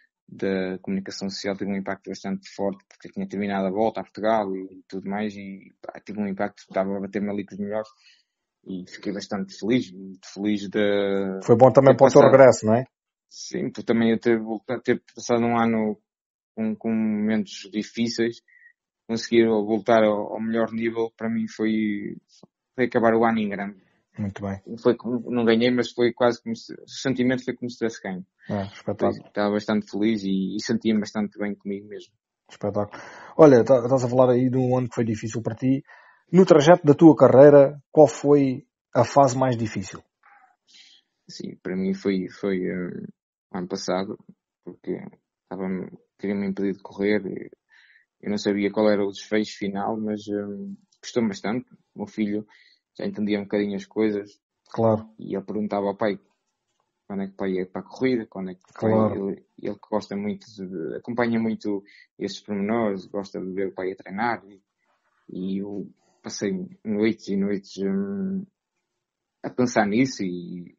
da comunicação social, tive um impacto bastante forte, porque eu tinha terminado a volta a Portugal e tudo mais, e tive um impacto, estava a bater-me ali com os melhores, e fiquei bastante feliz, muito feliz de... Foi bom também para o teu regresso, não é? Sim, por também eu ter passado um ano com momentos difíceis, conseguir voltar ao melhor nível, para mim foi acabar o ano em grande. Muito bem. Não ganhei, mas foi quase como o sentimento foi como se tivesse ganho. Espetáculo. Estava bastante feliz e sentia-me bastante bem comigo mesmo. Espetáculo. Olha, estás a falar aí de um ano que foi difícil para ti. No trajeto da tua carreira, qual foi a fase mais difícil? Sim, para mim foi ano passado, porque queria-me impedir de correr. Eu não sabia qual era o desfecho final, mas custou-me bastante. O meu filho já entendia um bocadinho as coisas. Claro. E ele perguntava ao pai quando é que o pai ia para a corrida, quando é que o pai... Claro. Ele que gosta muito acompanha muito esses pormenores, gosta de ver o pai a treinar. E eu passei noites e noites a pensar nisso, e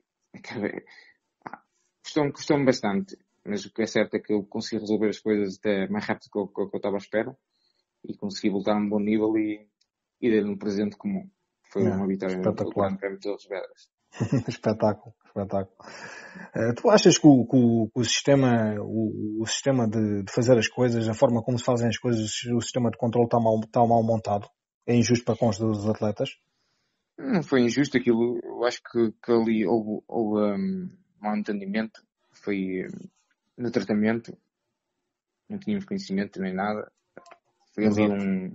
custou-me bastante. Mas o que é certo é que eu consegui resolver as coisas até mais rápido do que eu estava à espera, e consegui voltar a um bom nível e dar-lhe um presente comum. Foi uma vitória no Grande Prémio de Torres Vedras. Espetáculo. Tu achas que o sistema, o sistema de fazer as coisas, a forma como se fazem as coisas, o sistema de controle está mal montado? É injusto para com os atletas? Não foi injusto aquilo. Eu acho que ali houve um mau entendimento. Foi no tratamento. Não tínhamos conhecimento nem nada. Foi ali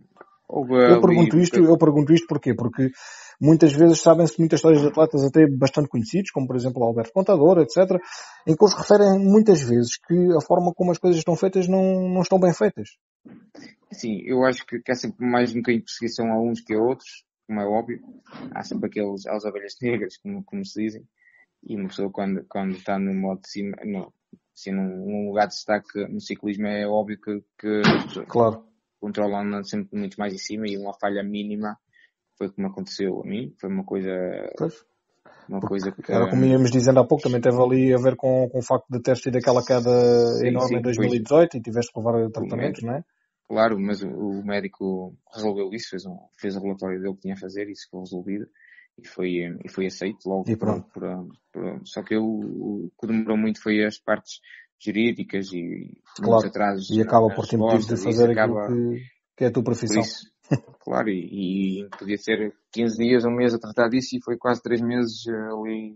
eu pergunto isto porquê? Porque muitas vezes sabem-se muitas histórias de atletas até bastante conhecidos, como por exemplo Alberto Contador, etc., em que eles referem muitas vezes que a forma como as coisas estão feitas não estão bem feitas. Sim, eu acho que há sempre mais um bocadinho de perseguição a uns que a outros, como é óbvio. Há sempre as ovelhas negras, como se dizem. E uma pessoa quando está no modo de cima, num lugar de destaque no ciclismo, é óbvio que claro, controlam sempre muito mais em cima, e uma falha mínima foi como aconteceu a mim. Foi uma coisa... Pois. Uma coisa que... Era como íamos dizendo há pouco, também teve ali a ver com o facto de teres tido aquela queda enorme em 2018 e tiveste que levar tratamentos, não é? Claro, mas o médico resolveu isso, fez o relatório dele que tinha a fazer, isso ficou resolvido e foi aceito logo. E pronto. Só que o que demorou muito foi as partes jurídicas e claro, atrasos. E acaba por te impedir de fazer aquilo que é a tua profissão. Claro, e podia ser 15 dias, um mês a tratar disso, e foi quase 3 meses ali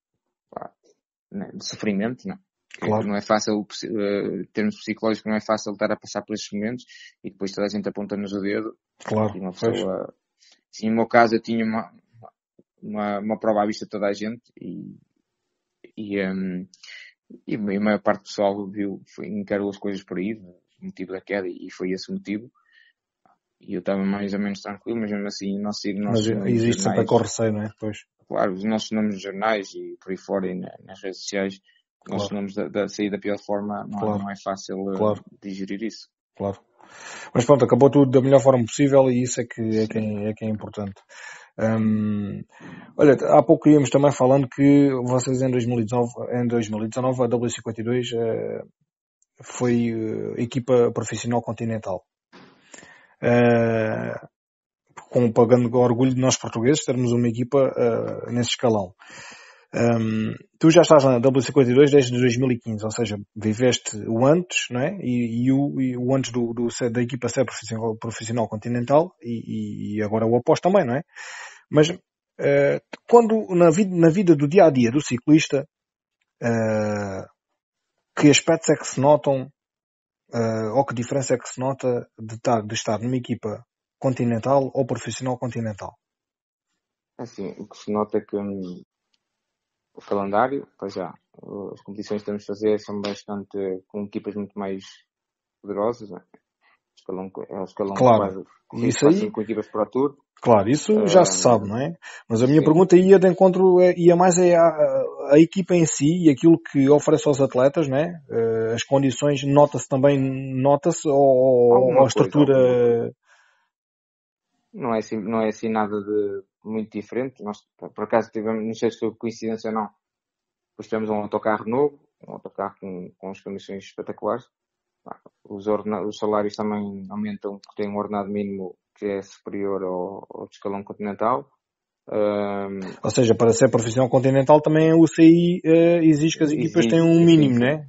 de sofrimento, não? Claro. Não é fácil, em termos psicológicos, não é fácil estar a passar por esses momentos, e depois toda a gente aponta-nos o dedo. Claro. E uma pessoa, assim, no meu caso, eu tinha uma prova à vista de toda a gente, e a maior parte do pessoal encarou as coisas por aí, o motivo da queda, e foi esse o motivo. E eu estava mais ou menos tranquilo, mas mesmo assim, mas existe sempre aquele receio, não é? Pois. Claro, os nossos nomes nos jornais e por aí fora, e nas redes sociais, nós sonhamos da sair da pior forma, não é fácil digerir isso. Claro. Mas pronto, acabou tudo da melhor forma possível e isso é que é importante. Olha, há pouco íamos também falando que vocês em 2019 a W52 foi equipa profissional continental. Pagando orgulho de nós portugueses termos uma equipa nesse escalão. Tu já estás na W52 desde 2015, ou seja, viveste o antes, não é? E o antes da equipa ser profissional continental e agora o após também, não é? Mas quando na vida do dia a dia do ciclista, que aspectos é que se notam ou que diferença é que se nota de estar numa equipa continental ou profissional continental? Assim, o que se nota é que o calendário, pois já, as competições que temos de fazer são bastante com equipas muito mais poderosas, né? É um escalão claro. Isso aí, com equipas Pro Tour. Claro, isso já se sabe, não é? Mas a minha sim. pergunta ia de encontro, ia mais a equipa em si e aquilo que oferece aos atletas, não é? As condições, nota-se ou a estrutura... Não é assim nada de muito diferente. Nós, por acaso, tivemos, não sei se foi coincidência ou não, depois tivemos um autocarro novo, um autocarro com as condições espetaculares. Os salários também aumentam, porque tem um ordenado mínimo que é superior ao de escalão continental. Ou seja, para ser profissional continental também o CI exige que as equipas tenham um mínimo, né?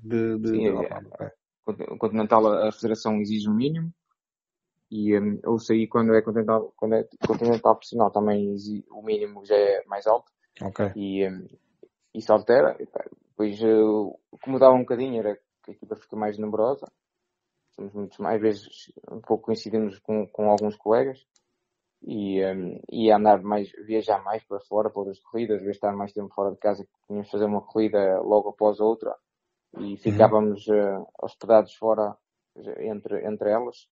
O continental, a federação exige um mínimo. E o UCI, quando é continental profissional, também o mínimo já é mais alto. Okay. E isso altera. Depois, o que mudava um bocadinho era que a equipa fica mais numerosa. Somos muitos mais, às vezes, um pouco coincidimos com alguns colegas. E viajar mais para fora, para outras corridas, às vezes estar mais tempo fora de casa, tínhamos de fazer uma corrida logo após a outra. E ficávamos hospedados fora entre elas.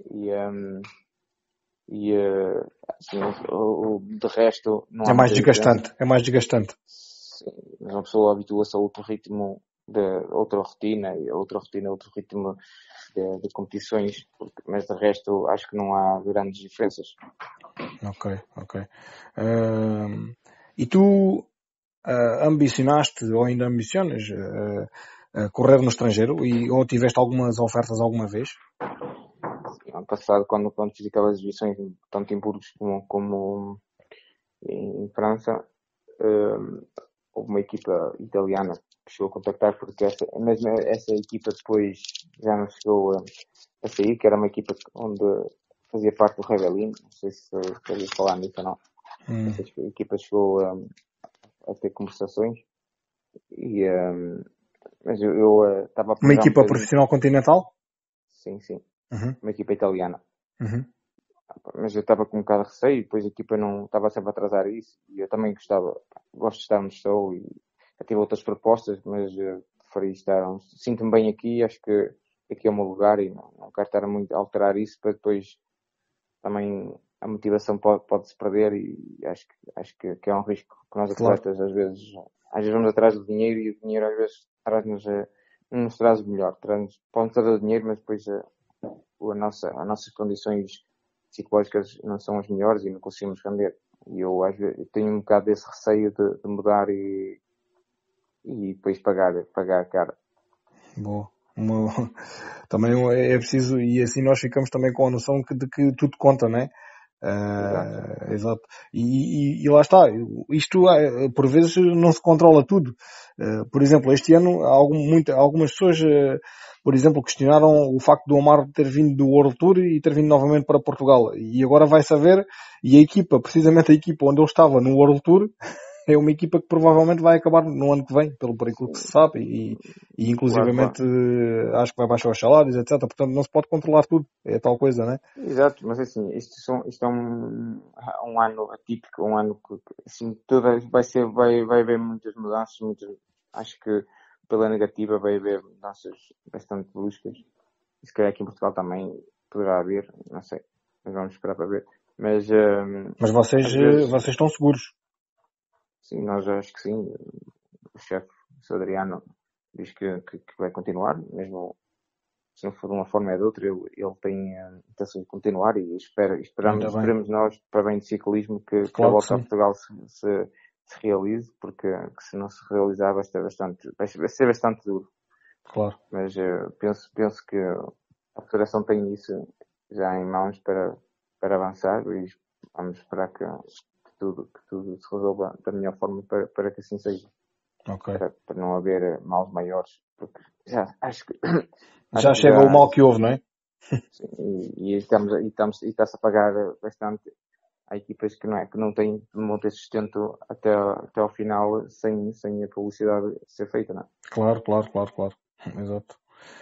Assim, de resto não há mais desgastante. É mais desgastante. Sim, uma pessoa habitua-se a outro ritmo outra rotina, outro ritmo de competições, mas de resto acho que não há grandes diferenças. Ok. E tu ambicionaste ou ainda ambicionas correr no estrangeiro ou tiveste algumas ofertas alguma vez? Ano passado, quando fiz aquelas exibições tanto em Burgos como em França, houve uma equipa italiana que chegou a contactar, porque essa equipa depois já não chegou a sair, que era uma equipa onde fazia parte do Rebellin. Não sei se queria falar nisso ou não. Essa equipa chegou a ter conversações mas eu estava a uma equipa profissional continental? Sim. Uma equipa italiana. Mas eu estava com um bocado de receio, depois a equipa não estava sempre a atrasar isso, e eu também gosto de estar onde estou, e já tive outras propostas, mas preferi estar onde sinto-me bem aqui, acho que aqui é o meu lugar e não quero estar muito a alterar isso, para depois também a motivação pode-se perder, e acho que é um risco que nós atletas às vezes vamos atrás do dinheiro, e o dinheiro às vezes não nos traz o melhor, pode-nos trazer o dinheiro, mas depois as nossas condições psicológicas não são as melhores e não conseguimos render. E eu às vezes tenho um bocado desse receio de mudar e depois pagar caro. Boa. Também é preciso, e assim nós ficamos também com a noção de que tudo conta, não é? Exato. E lá está, isto por vezes não se controla tudo. Por exemplo, este ano algumas pessoas, por exemplo, questionaram o facto do Omar ter vindo do World Tour e ter vindo novamente para Portugal. E agora vai saber, e precisamente a equipa onde ele estava no World Tour, é uma equipa que provavelmente vai acabar no ano que vem, pelo aquilo que se sabe, e inclusivamente acho que vai baixar os salários, etc. Portanto, não se pode controlar tudo, é tal coisa, não é? Exato, mas assim, isto é um ano atípico, um ano que assim, vai haver muitas mudanças, acho que pela negativa vai haver mudanças bastante bruscas. Se calhar aqui em Portugal também poderá haver, não sei, mas vamos esperar para ver. Mas vocês estão seguros? Sim, nós acho que sim. O chefe, o Adriano, diz que vai continuar, mesmo se não for de uma forma ou de outra, ele tem intenção de continuar e esperamos nós, para bem de ciclismo, que a Volta a Portugal se realize, porque se não se realizar vai ser bastante duro. Claro. Mas penso que a Federação tem isso já em mãos para avançar e vamos esperar que tudo se resolva da melhor forma para que assim seja. Okay. Para não haver males maiores, porque acho que já chega o mal que houve, não é? Sim, e está-se a pagar bastante. Há equipas que não vão ter sustento até ao final sem a publicidade ser feita, não é? Claro. Exato.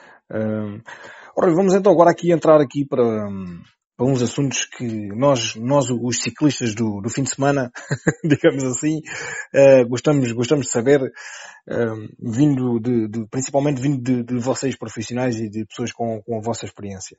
Vamos então agora entrar aqui para uns assuntos que nós os ciclistas do fim de semana, digamos assim, gostamos de saber, principalmente vindo de vocês profissionais e de pessoas com a vossa experiência.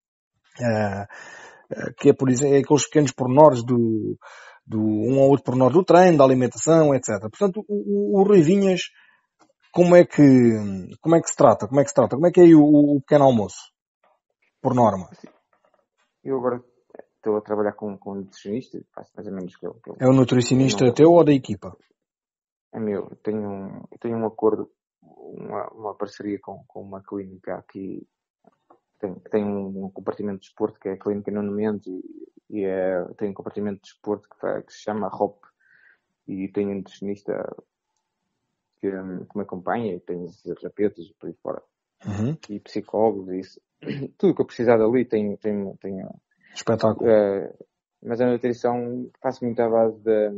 Que é, por exemplo, aqueles pequenos pormenores do um ou outro pormenor do treino, da alimentação, etc. Portanto, o Rui Vinhas, como é que se trata? Como é que é o pequeno almoço? Por norma. Eu agora estou a trabalhar com um nutricionista, faço mais ou menos que ele. É o nutricionista teu ou da equipa? É meu. Tenho um acordo, uma parceria com uma clínica aqui que tem um compartimento de desporto, que é a Clínica Nuno Mendes, e tem um compartimento de desporto que se chama ROP, e tem um nutricionista que me acompanha, e tem terapeutas e por aí fora. Uhum. E psicólogos, isso. Tudo que eu precisar dali tem espetáculo. Mas a nutrição faço muito à base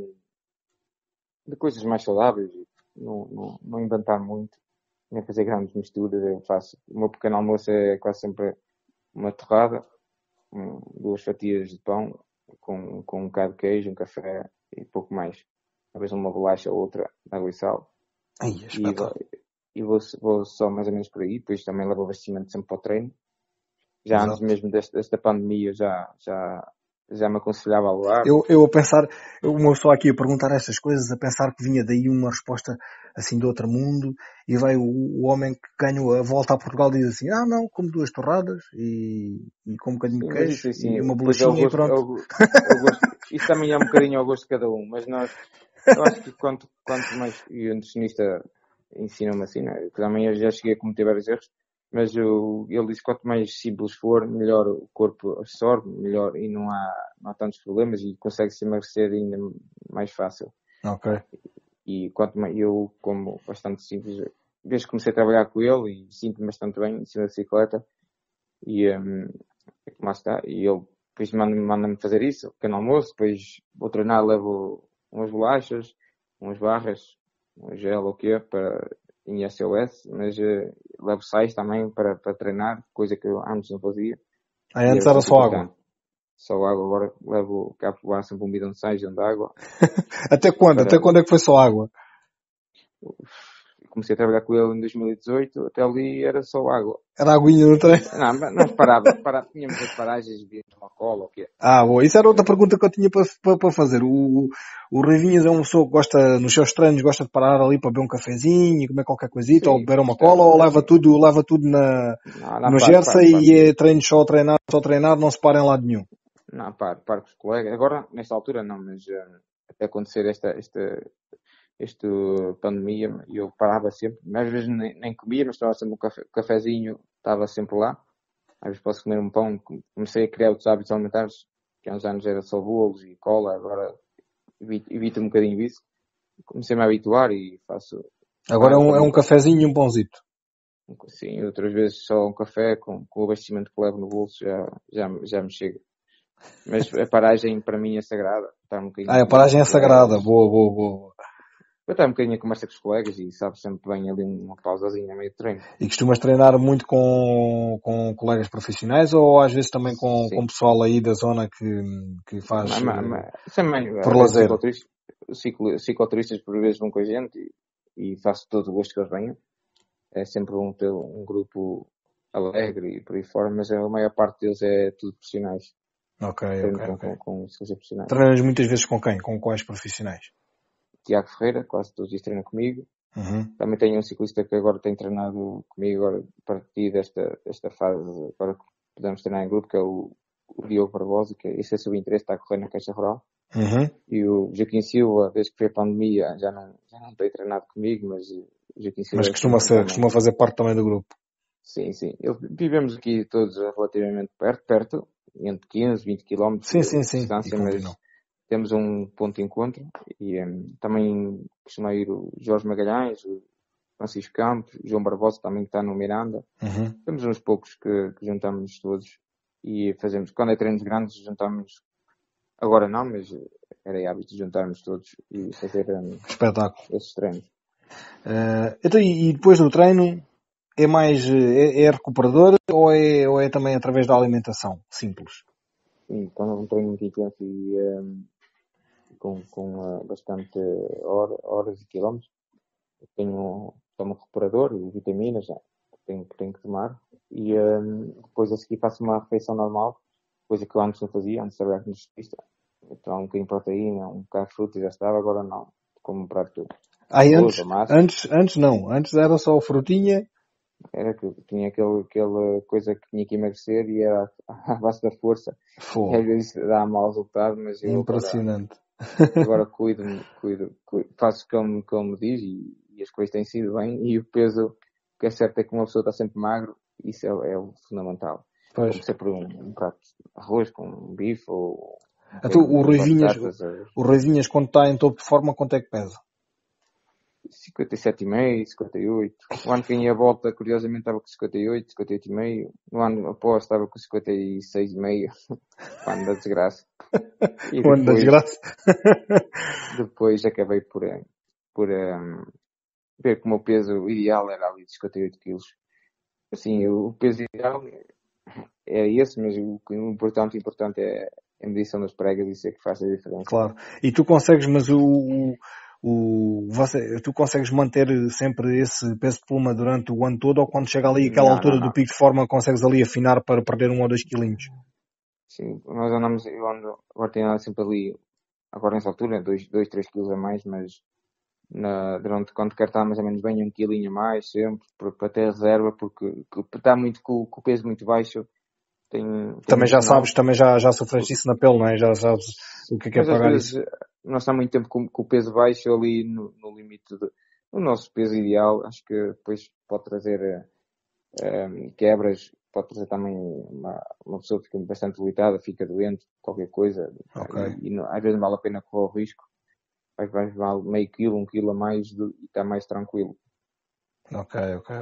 de coisas mais saudáveis, não inventar muito, nem fazer grandes misturas. Eu faço, o meu pequeno almoço é quase sempre uma torrada, 2 fatias de pão com um bocado de queijo, um café e pouco mais. Às vezes uma bolacha ou outra, água e sal. E vou só mais ou menos por aí. Depois também levo o vestimento sempre para o treino. Já Exato. Antes mesmo desta pandemia já me aconselhava a levar. Eu a pensar, uma pessoa aqui a perguntar estas coisas, a pensar que vinha daí uma resposta assim de outro mundo, e vai o homem que ganhou a Volta a Portugal e diz assim, não, como 2 torradas e como um bocadinho de queijo e uma bolachinha e pronto. Isso também é um bocadinho ao gosto de cada um, mas eu acho que quanto mais, e o nutricionista ensina-me assim, né? Também eu já cheguei a cometer vários erros, mas ele diz que quanto mais simples for, melhor o corpo absorve, melhor, e não há tantos problemas e consegue-se emagrecer ainda mais fácil. Ok. E quanto mais, eu como bastante simples, desde que comecei a trabalhar com ele, e sinto-me bastante bem em cima da bicicleta, e lá está, e ele depois manda-me fazer isso, pequeno almoço, depois vou treinar, levo umas bolachas, umas barras, um gel ou o quê, em SOS, mas levo sais também para treinar, coisa que eu antes não fazia. Antes era só água? Só água, agora levo cá por lá sempre um bidão de sais de água. Até quando? Até quando é que foi só água? Comecei a trabalhar com ele em 2018, até ali era só água. Era aguinha no treino? Não, nós tínhamos as paragens, víamos uma cola ou o quê. Boa. Isso era outra pergunta que eu tinha para fazer. O Rui Vinhas é uma pessoa que gosta, nos seus treinos, gosta de parar ali para beber um cafezinho, comer qualquer coisita, ou beber uma cola, ou leva tudo no jersey e é treino só treinar, não se para em lado nenhum? Não, paro com os colegas. Agora, nesta altura não, mas até acontecer esta pandemia, eu parava sempre, às vezes nem comia, mas estava sempre um cafezinho, estava sempre lá. Às vezes posso comer um pão. Comecei a criar outros hábitos alimentares, que há uns anos era só bolos e cola, agora evito um bocadinho disso. Comecei-me a habituar e faço... Agora é um cafezinho e um pãozito. Sim, outras vezes só um café com o abastecimento que levo no bolso já me chega. Mas a paragem para mim é sagrada. A paragem é sagrada, boa. Eu estou um bocadinho a conversa com os colegas e sabe sempre bem ali uma pausazinha a meio de treino. E costumas treinar muito com colegas profissionais ou às vezes também com pessoal aí da zona que faz por lazer? Cicloturistas por vezes vão com a gente e faço todo o gosto que eles venham. É sempre bom ter um grupo alegre e por aí fora, mas a maior parte deles é tudo profissionais. Ok. Com profissionais. Treinas muitas vezes com quem? Com quais profissionais? Tiago Ferreira, quase todos os dias treina comigo. Uhum. Também tenho um ciclista que agora tem treinado comigo agora, a partir desta fase, agora que podemos treinar em grupo, que é o Diogo Barbosa, que esse é o seu interesse, está a correr na Caixa Rural. Uhum. E o Joaquim Silva, desde que foi a pandemia, já não tem treinado comigo, mas o Joaquim Silva Mas é assim também. costuma fazer parte também do grupo. Sim, sim. Vivemos aqui todos relativamente perto, entre 15 20 quilómetros Sim, de sim, sim. E distância, continuam. mas temos um ponto de encontro e também costuma ir o Jorge Magalhães, o Francisco Campos, o João Barbosa também que está no Miranda. Uhum. Temos uns poucos que juntamos todos e fazemos, quando é treinos grandes, juntamos, agora não, mas era hábito juntarmos todos e fazer Espetáculo. esses treinos. Então, e depois do treino, é mais é recuperador ou é também através da alimentação? Simples. Sim, quando é um treino muito intenso e com bastante horas e quilómetros, tomo recuperador e vitaminas, tenho que tomar. E depois a seguir faço uma refeição normal, coisa que eu antes não fazia, antes de trabalhar como nutricionista. Então um bocadinho de proteína, um bocado de fruta e já estava, agora não. Como um prato de Aí arroz ou massa. antes não. Antes era só frutinha. Era que tinha aquela coisa que tinha que emagrecer e era à base da força. E às Fogo. vezes dá mau resultado, mas eu Impressionante. agora cuido, faço como me diz e as coisas têm sido bem. E o peso, o que é certo é que uma pessoa está sempre magro, isso é o fundamental. Pois. Como sempre um prato de arroz com um bife ou um Então, bocadinho de batatas. O Ruivinhas, quando está em topo de forma, quanto é que pesa? 57,5, 58. O ano que vinha a volta, curiosamente, estava com 58, 58,5. No ano após estava com 56,5. O ano da desgraça. E O ano da desgraça. depois acabei por ver que o meu peso ideal era ali de 58 quilos. Assim, o peso ideal é esse, mas o importante é a medição das pregas, isso é que faz a diferença. Claro. E tu consegues, mas tu consegues manter sempre esse peso de pluma durante o ano todo ou quando chega ali aquela Não, não, altura do não. pico de forma consegues ali afinar para perder 1 ou 2 quilinhos? Sim, eu ando, agora tenho andado sempre ali, agora nessa altura, 3 quilos a mais, mas durante quando quero estar mais ou menos bem, 1 quilinho a mais, sempre, para ter reserva, porque está muito com o peso muito baixo, tenho Também já mencionado. sabes, também já sofreste isso na pele, não é? Já sabes o que é Mas às pagar isso. vezes nós estamos muito tempo com o peso baixo ali no limite do nosso peso ideal, acho que depois pode trazer quebras, pode trazer também uma pessoa que fica bastante debilitada, fica doente, qualquer coisa, Ok. às vezes vale a pena correr o risco, vale meio quilo, 1 quilo a mais e está mais tranquilo. Ok.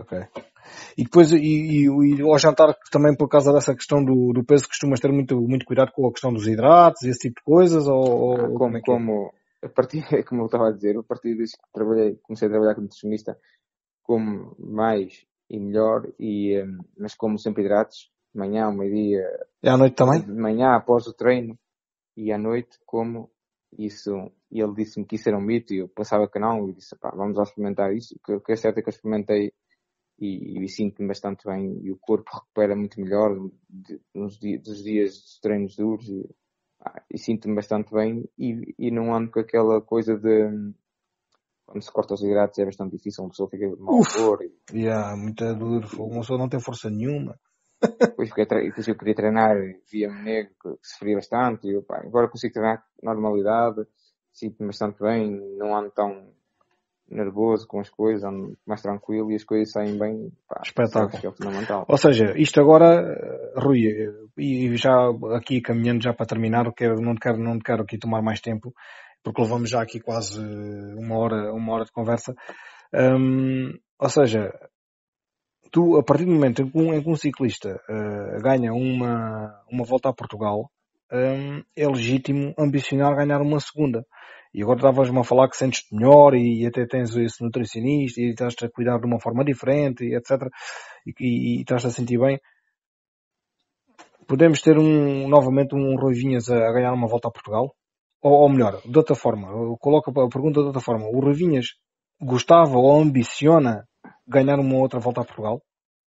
E depois, e ao jantar, também por causa dessa questão do peso, costumas ter muito cuidado com a questão dos hidratos e esse tipo de coisas, ou como é que é? A partir, como eu estava a dizer, a partir desde que comecei a trabalhar como nutricionista, como mais e melhor, mas como sempre hidratos, de manhã, ao meio-dia, É à noite também? de manhã após o treino e à noite como isso. E ele disse-me que isso era um mito e eu pensava que não e disse, pá, vamos lá experimentar isso. O que é certo é que eu experimentei e sinto-me bastante bem e o corpo recupera muito melhor dos dias de treinos duros e sinto-me bastante bem e não ando com aquela coisa de quando se corta os hidratos é bastante difícil, uma pessoa fica de mau humor e, Muito duro. Uma pessoa não tem força nenhuma. depois eu queria treinar, via-me negro que sofria bastante e eu, pá, agora consigo treinar com normalidade, sinto-me bastante bem, não ando tão nervoso com as coisas, ando mais tranquilo e as coisas saem bem, pá, isso eu acho Espetáculo. que é o fundamental. Ou seja, isto agora, Rui, e já aqui caminhando já para terminar, não te quero aqui tomar mais tempo, porque levamos já aqui quase 1 hora de conversa. Ou seja, tu, a partir do momento em que um ciclista ganha uma volta a Portugal, é legítimo ambicionar ganhar uma segunda. E agora estavas-me a falar que sentes-te melhor e até tens esse nutricionista e estás-te a cuidar de uma forma diferente, e etc. E estás-te a sentir bem. Podemos ter novamente um Rui Vinhas a ganhar uma volta a Portugal? Ou melhor, de outra forma, eu coloco a pergunta de outra forma. O Rui Vinhas gostava ou ambiciona ganhar uma outra volta a Portugal?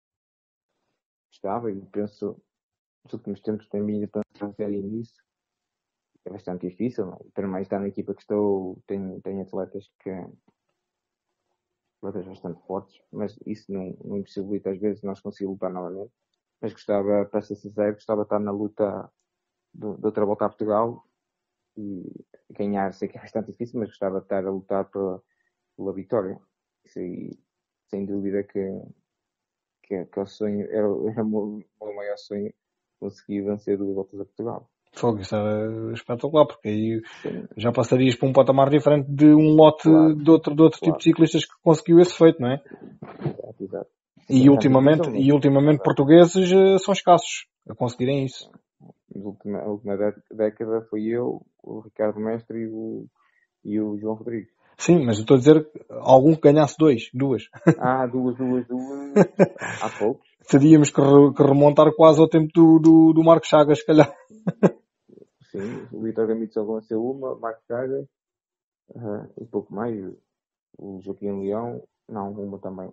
Estava e penso, nos últimos tempos tem vindo a pensar nisso, é bastante difícil, não é? Para mais estar na equipa que estou, tenho atletas atletas bastante fortes, mas isso não impossibilita às vezes nós conseguir lutar novamente. Mas gostava, para ser sincero, gostava de estar na luta de outra volta a Portugal e ganhar. Sei que é bastante difícil, mas gostava de estar a lutar pela vitória. Isso aí, sem dúvida que é o sonho, era o meu maior sonho, conseguir vencer 2 voltas a Portugal. Fogo, isso era espetacular, porque aí Sim, já passarias para um patamar diferente de um lote claro, de outro tipo de claro. ciclistas que conseguiu esse feito, não é? Exato, exato. E É bastante ultimamente, difícil, e mas ultimamente nada. portugueses são escassos a conseguirem isso. A última década foi eu, o Ricardo Mestre e o João Rodrigues. Sim, mas eu estou a dizer algum que ganhasse duas. Duas. Há poucos. Teríamos que remontar quase ao tempo do Marco Chagas, se calhar. Sim, o Vitor Gamito só venceu uma, o Marco Chagas, e pouco mais. O Joaquim Leão, não, uma também.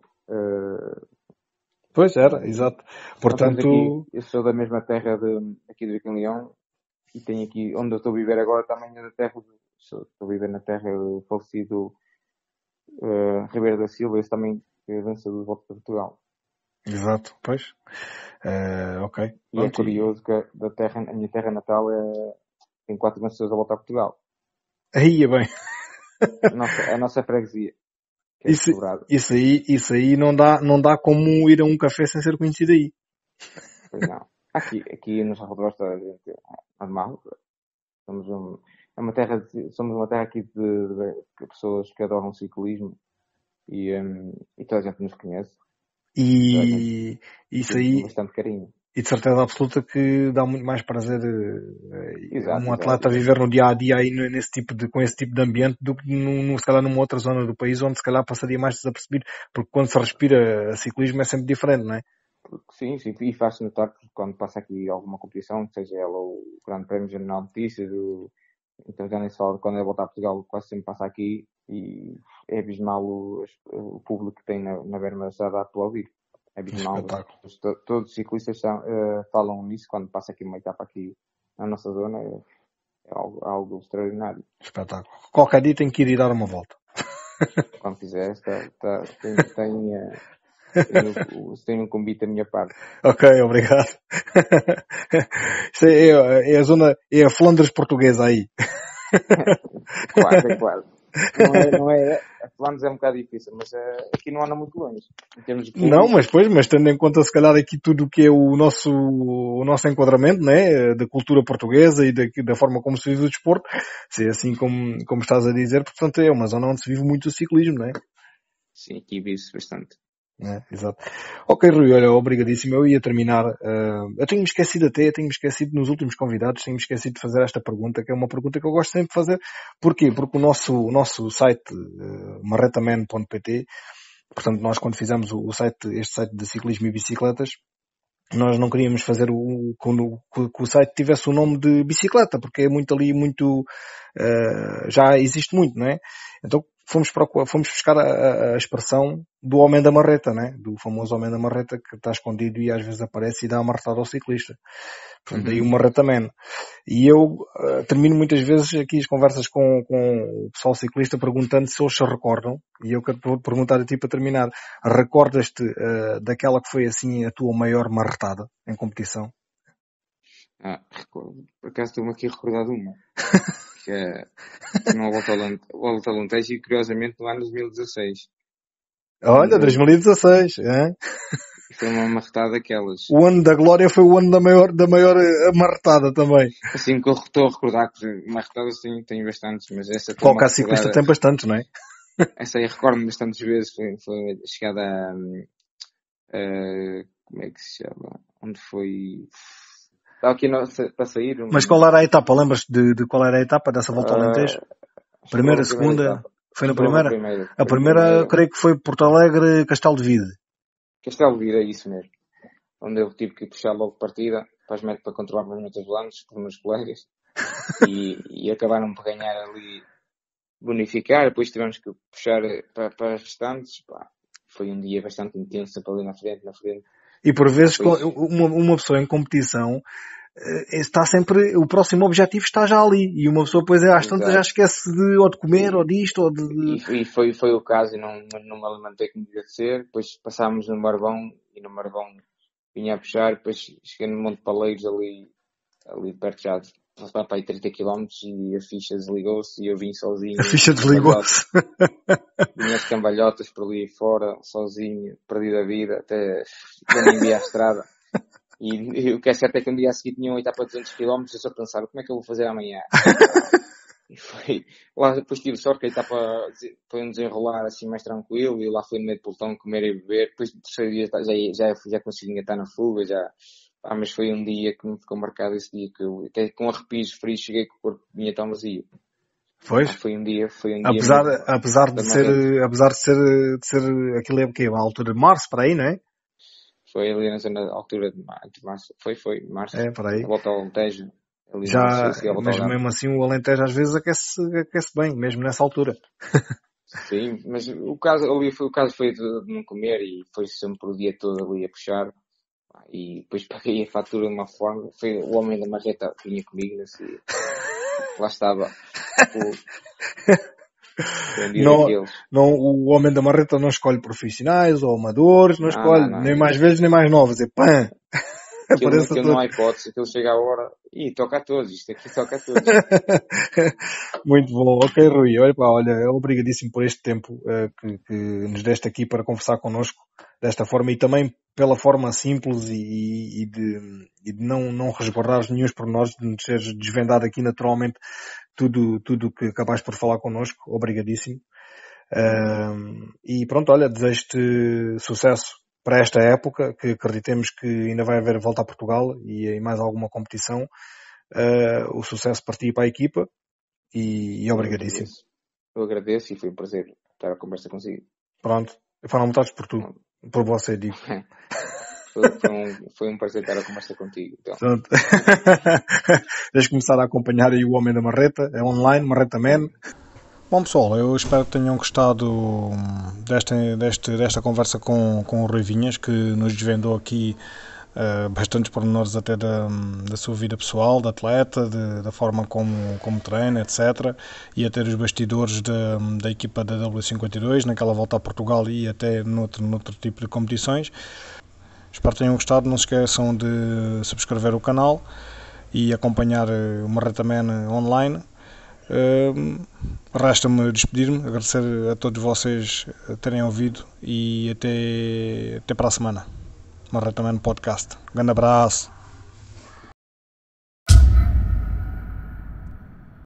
Pois era, Uh, exato. Nós temos aqui, Portanto, eu sou da mesma terra aqui do Joaquim Leão, e tenho aqui, onde eu estou a viver agora, também é da terra, estou a viver na terra do falecido Ribeiro da Silva, esse também é vencedor de volta de Portugal. exato, pois. Ok. E é Pronto, curioso que a minha terra natal tem 4 vencedores a volta a Portugal. aí é bem. A nossa freguesia, que é Isso, quebrado. isso aí não dá como ir a um café sem ser conhecido aí. Pois não. Aqui nos arredores da gente é normal. Somos, somos uma terra aqui de pessoas que adoram ciclismo e toda a gente nos conhece. Toda a gente E isso tem aí, bastante carinho. e de certeza absoluta que dá muito mais prazer a Exato, um exato, atleta exato. viver no dia a dia aí com esse tipo de ambiente do que se calhar numa outra zona do país onde se calhar passaria mais desapercebido, porque quando se respira ciclismo é sempre diferente, não é? Sim, sim, e faz-se notar que quando passa aqui alguma competição, seja ela o Grande Prémio Jornal de Notícias, então já nem se fala de quando é voltar a Portugal, quase sempre passa aqui e é abismal o público que tem na berma da estrada a aplaudir. É abismal. Espetáculo. Todos os ciclistas falam nisso quando passa aqui uma etapa aqui na nossa zona, é algo extraordinário. Espetáculo. Qualquer dia tem que ir dar uma volta. Quando quiser, tem um convite da minha parte. Ok, obrigado. Isto é a zona, é a Flandres portuguesa aí. Quase, é quase. Não é. A Flandres é um bocado difícil, mas aqui não anda muito longe. Em termos de Não, público, mas tendo em conta se calhar aqui tudo o que é o nosso enquadramento, né, da cultura portuguesa e da forma como se vive o desporto, se é assim como estás a dizer, portanto é uma zona onde se vive muito o ciclismo, não é? sim, aqui vive-se bastante. É, exato. Ok, Rui, olha, obrigadíssimo. Eu ia terminar. Eu tenho-me esquecido nos últimos convidados, tenho-me esquecido de fazer esta pergunta, que é uma pergunta que eu gosto sempre de fazer. Porquê? Porque o nosso site, marretaman.pt, portanto, nós quando fizemos este site de ciclismo e bicicletas, nós não queríamos fazer que o site tivesse o nome de bicicleta, porque é muito, já existe muito, não é? Então fomos buscar a expressão do homem da marreta, né? Do famoso homem da marreta que está escondido e às vezes aparece e dá a marretada ao ciclista. Portanto, daí o marretaman. E eu termino muitas vezes aqui as conversas com o pessoal ciclista perguntando se eles se recordam, e eu quero perguntar a ti para terminar, recordas-te daquela que foi assim a tua maior marretada em competição? Recordo. Por acaso estou-me aqui a recordar de uma. Que é uma volta ao Alentejo e curiosamente no ano 2016. Olha, Onde eu, 2016, hein? foi uma marretada daquelas. O ano da glória foi o ano da maior marretada também. Assim que eu estou a recordar que marretadas tenho bastantes, mas essa estou-me a Qualquer recordar. ciclista tem bastantes, não é? Essa aí recordo-me bastantes vezes. Foi a chegada como é que se chama? Onde foi? Estava aqui para sair. Mas qual era a etapa? Lembras-te de qual era a etapa dessa volta ao Alentejo? Acho que foi Primeira, na primeira segunda? etapa. Foi na Foi na primeira? primeira. A Foi na primeira, primeira. creio que foi Porto Alegre, Castelo de Vide. Castelo de Vira, é isso mesmo. Onde eu tive que puxar logo partida para controlar os meus volantes com os meus colegas. E acabaram por ganhar ali, bonificar. Depois tivemos que puxar para as restantes. Pá, foi um dia bastante intenso para ali na frente. E por vezes Depois, uma pessoa em competição está sempre, o próximo objetivo está já ali, e uma pessoa depois às tantas já esquece ou de comer, ou disto, ou de... E foi o caso, e não me alimentei como devia ser. Depois passámos no Marvão, e no Marvão vinha a puxar, depois cheguei no Monte Paleiros, ali perto já de para aí 30 km, e a ficha desligou-se e eu vim sozinho. A ficha desligou-se. Vinha as cambalhotas por ali fora, sozinho, perdido a vida, até eu nem vi a estrada. E o que é certo é que um dia a seguir tinha uma etapa de 200 km, eu só pensava, como é que eu vou fazer amanhã? E foi, lá depois tive sorte que a etapa foi um desenrolar assim mais tranquilo, e lá fui no meio do pelotão comer e beber. Depois no terceiro dia já consegui engatar na fuga, mas foi um dia que me ficou marcado, esse dia que com arrepios frios cheguei com o corpo vinha tão vazio. Pois? Foi um dia apesar de ser aquilo é o quê? A altura de março, para aí, não é? Foi ali na zona da altura de março. Foi março. É, para aí. A volta ao Alentejo. Já, mas mesmo assim o Alentejo às vezes aquece bem, mesmo nessa altura. Sim, mas o caso foi de não comer, e foi sempre o dia todo ali a puxar. E depois paguei a fatura de uma forma. Foi o homem da marreta que vinha comigo nesse dia. Lá estava. O homem da marreta não escolhe profissionais ou amadores, não escolhe nem mais velhos nem mais novos. É pã! Aquilo não há hipótese, aquilo chega à hora e toca a todos, isto aqui toca a todos. Muito bom, ok, Rui, olha, obrigadíssimo por este tempo que nos deste aqui para conversar connosco desta forma, e também pela forma simples e de não resguardares nenhum pormenores, de nos seres desvendado aqui naturalmente tudo que acabaste por falar connosco. Obrigadíssimo. E pronto, olha, desejo-te sucesso para esta época, que acreditemos que ainda vai haver volta a Portugal e em mais alguma competição. O sucesso para ti e para a equipa, e obrigadíssimo. Eu agradeço, e foi um prazer estar a conversa consigo. Pronto, foram vontades por tu, por você, digo. Foi um prazer estar a conversa contigo. Então. Pronto. Deixa começar a acompanhar aí o Homem da Marreta, é online, Marreta Man. Bom pessoal, eu espero que tenham gostado desta conversa com o Rui Vinhas, que nos desvendou aqui bastantes pormenores até da sua vida pessoal, de atleta, da forma como treina, etc. E até dos bastidores da equipa da W52, naquela volta a Portugal e até noutro tipo de competições. Espero que tenham gostado, não se esqueçam de subscrever o canal e acompanhar o Marreta Man online. Resta-me despedir-me, agradecer a todos vocês terem ouvido, e até para a semana. Marreta Man Podcast. Grande abraço.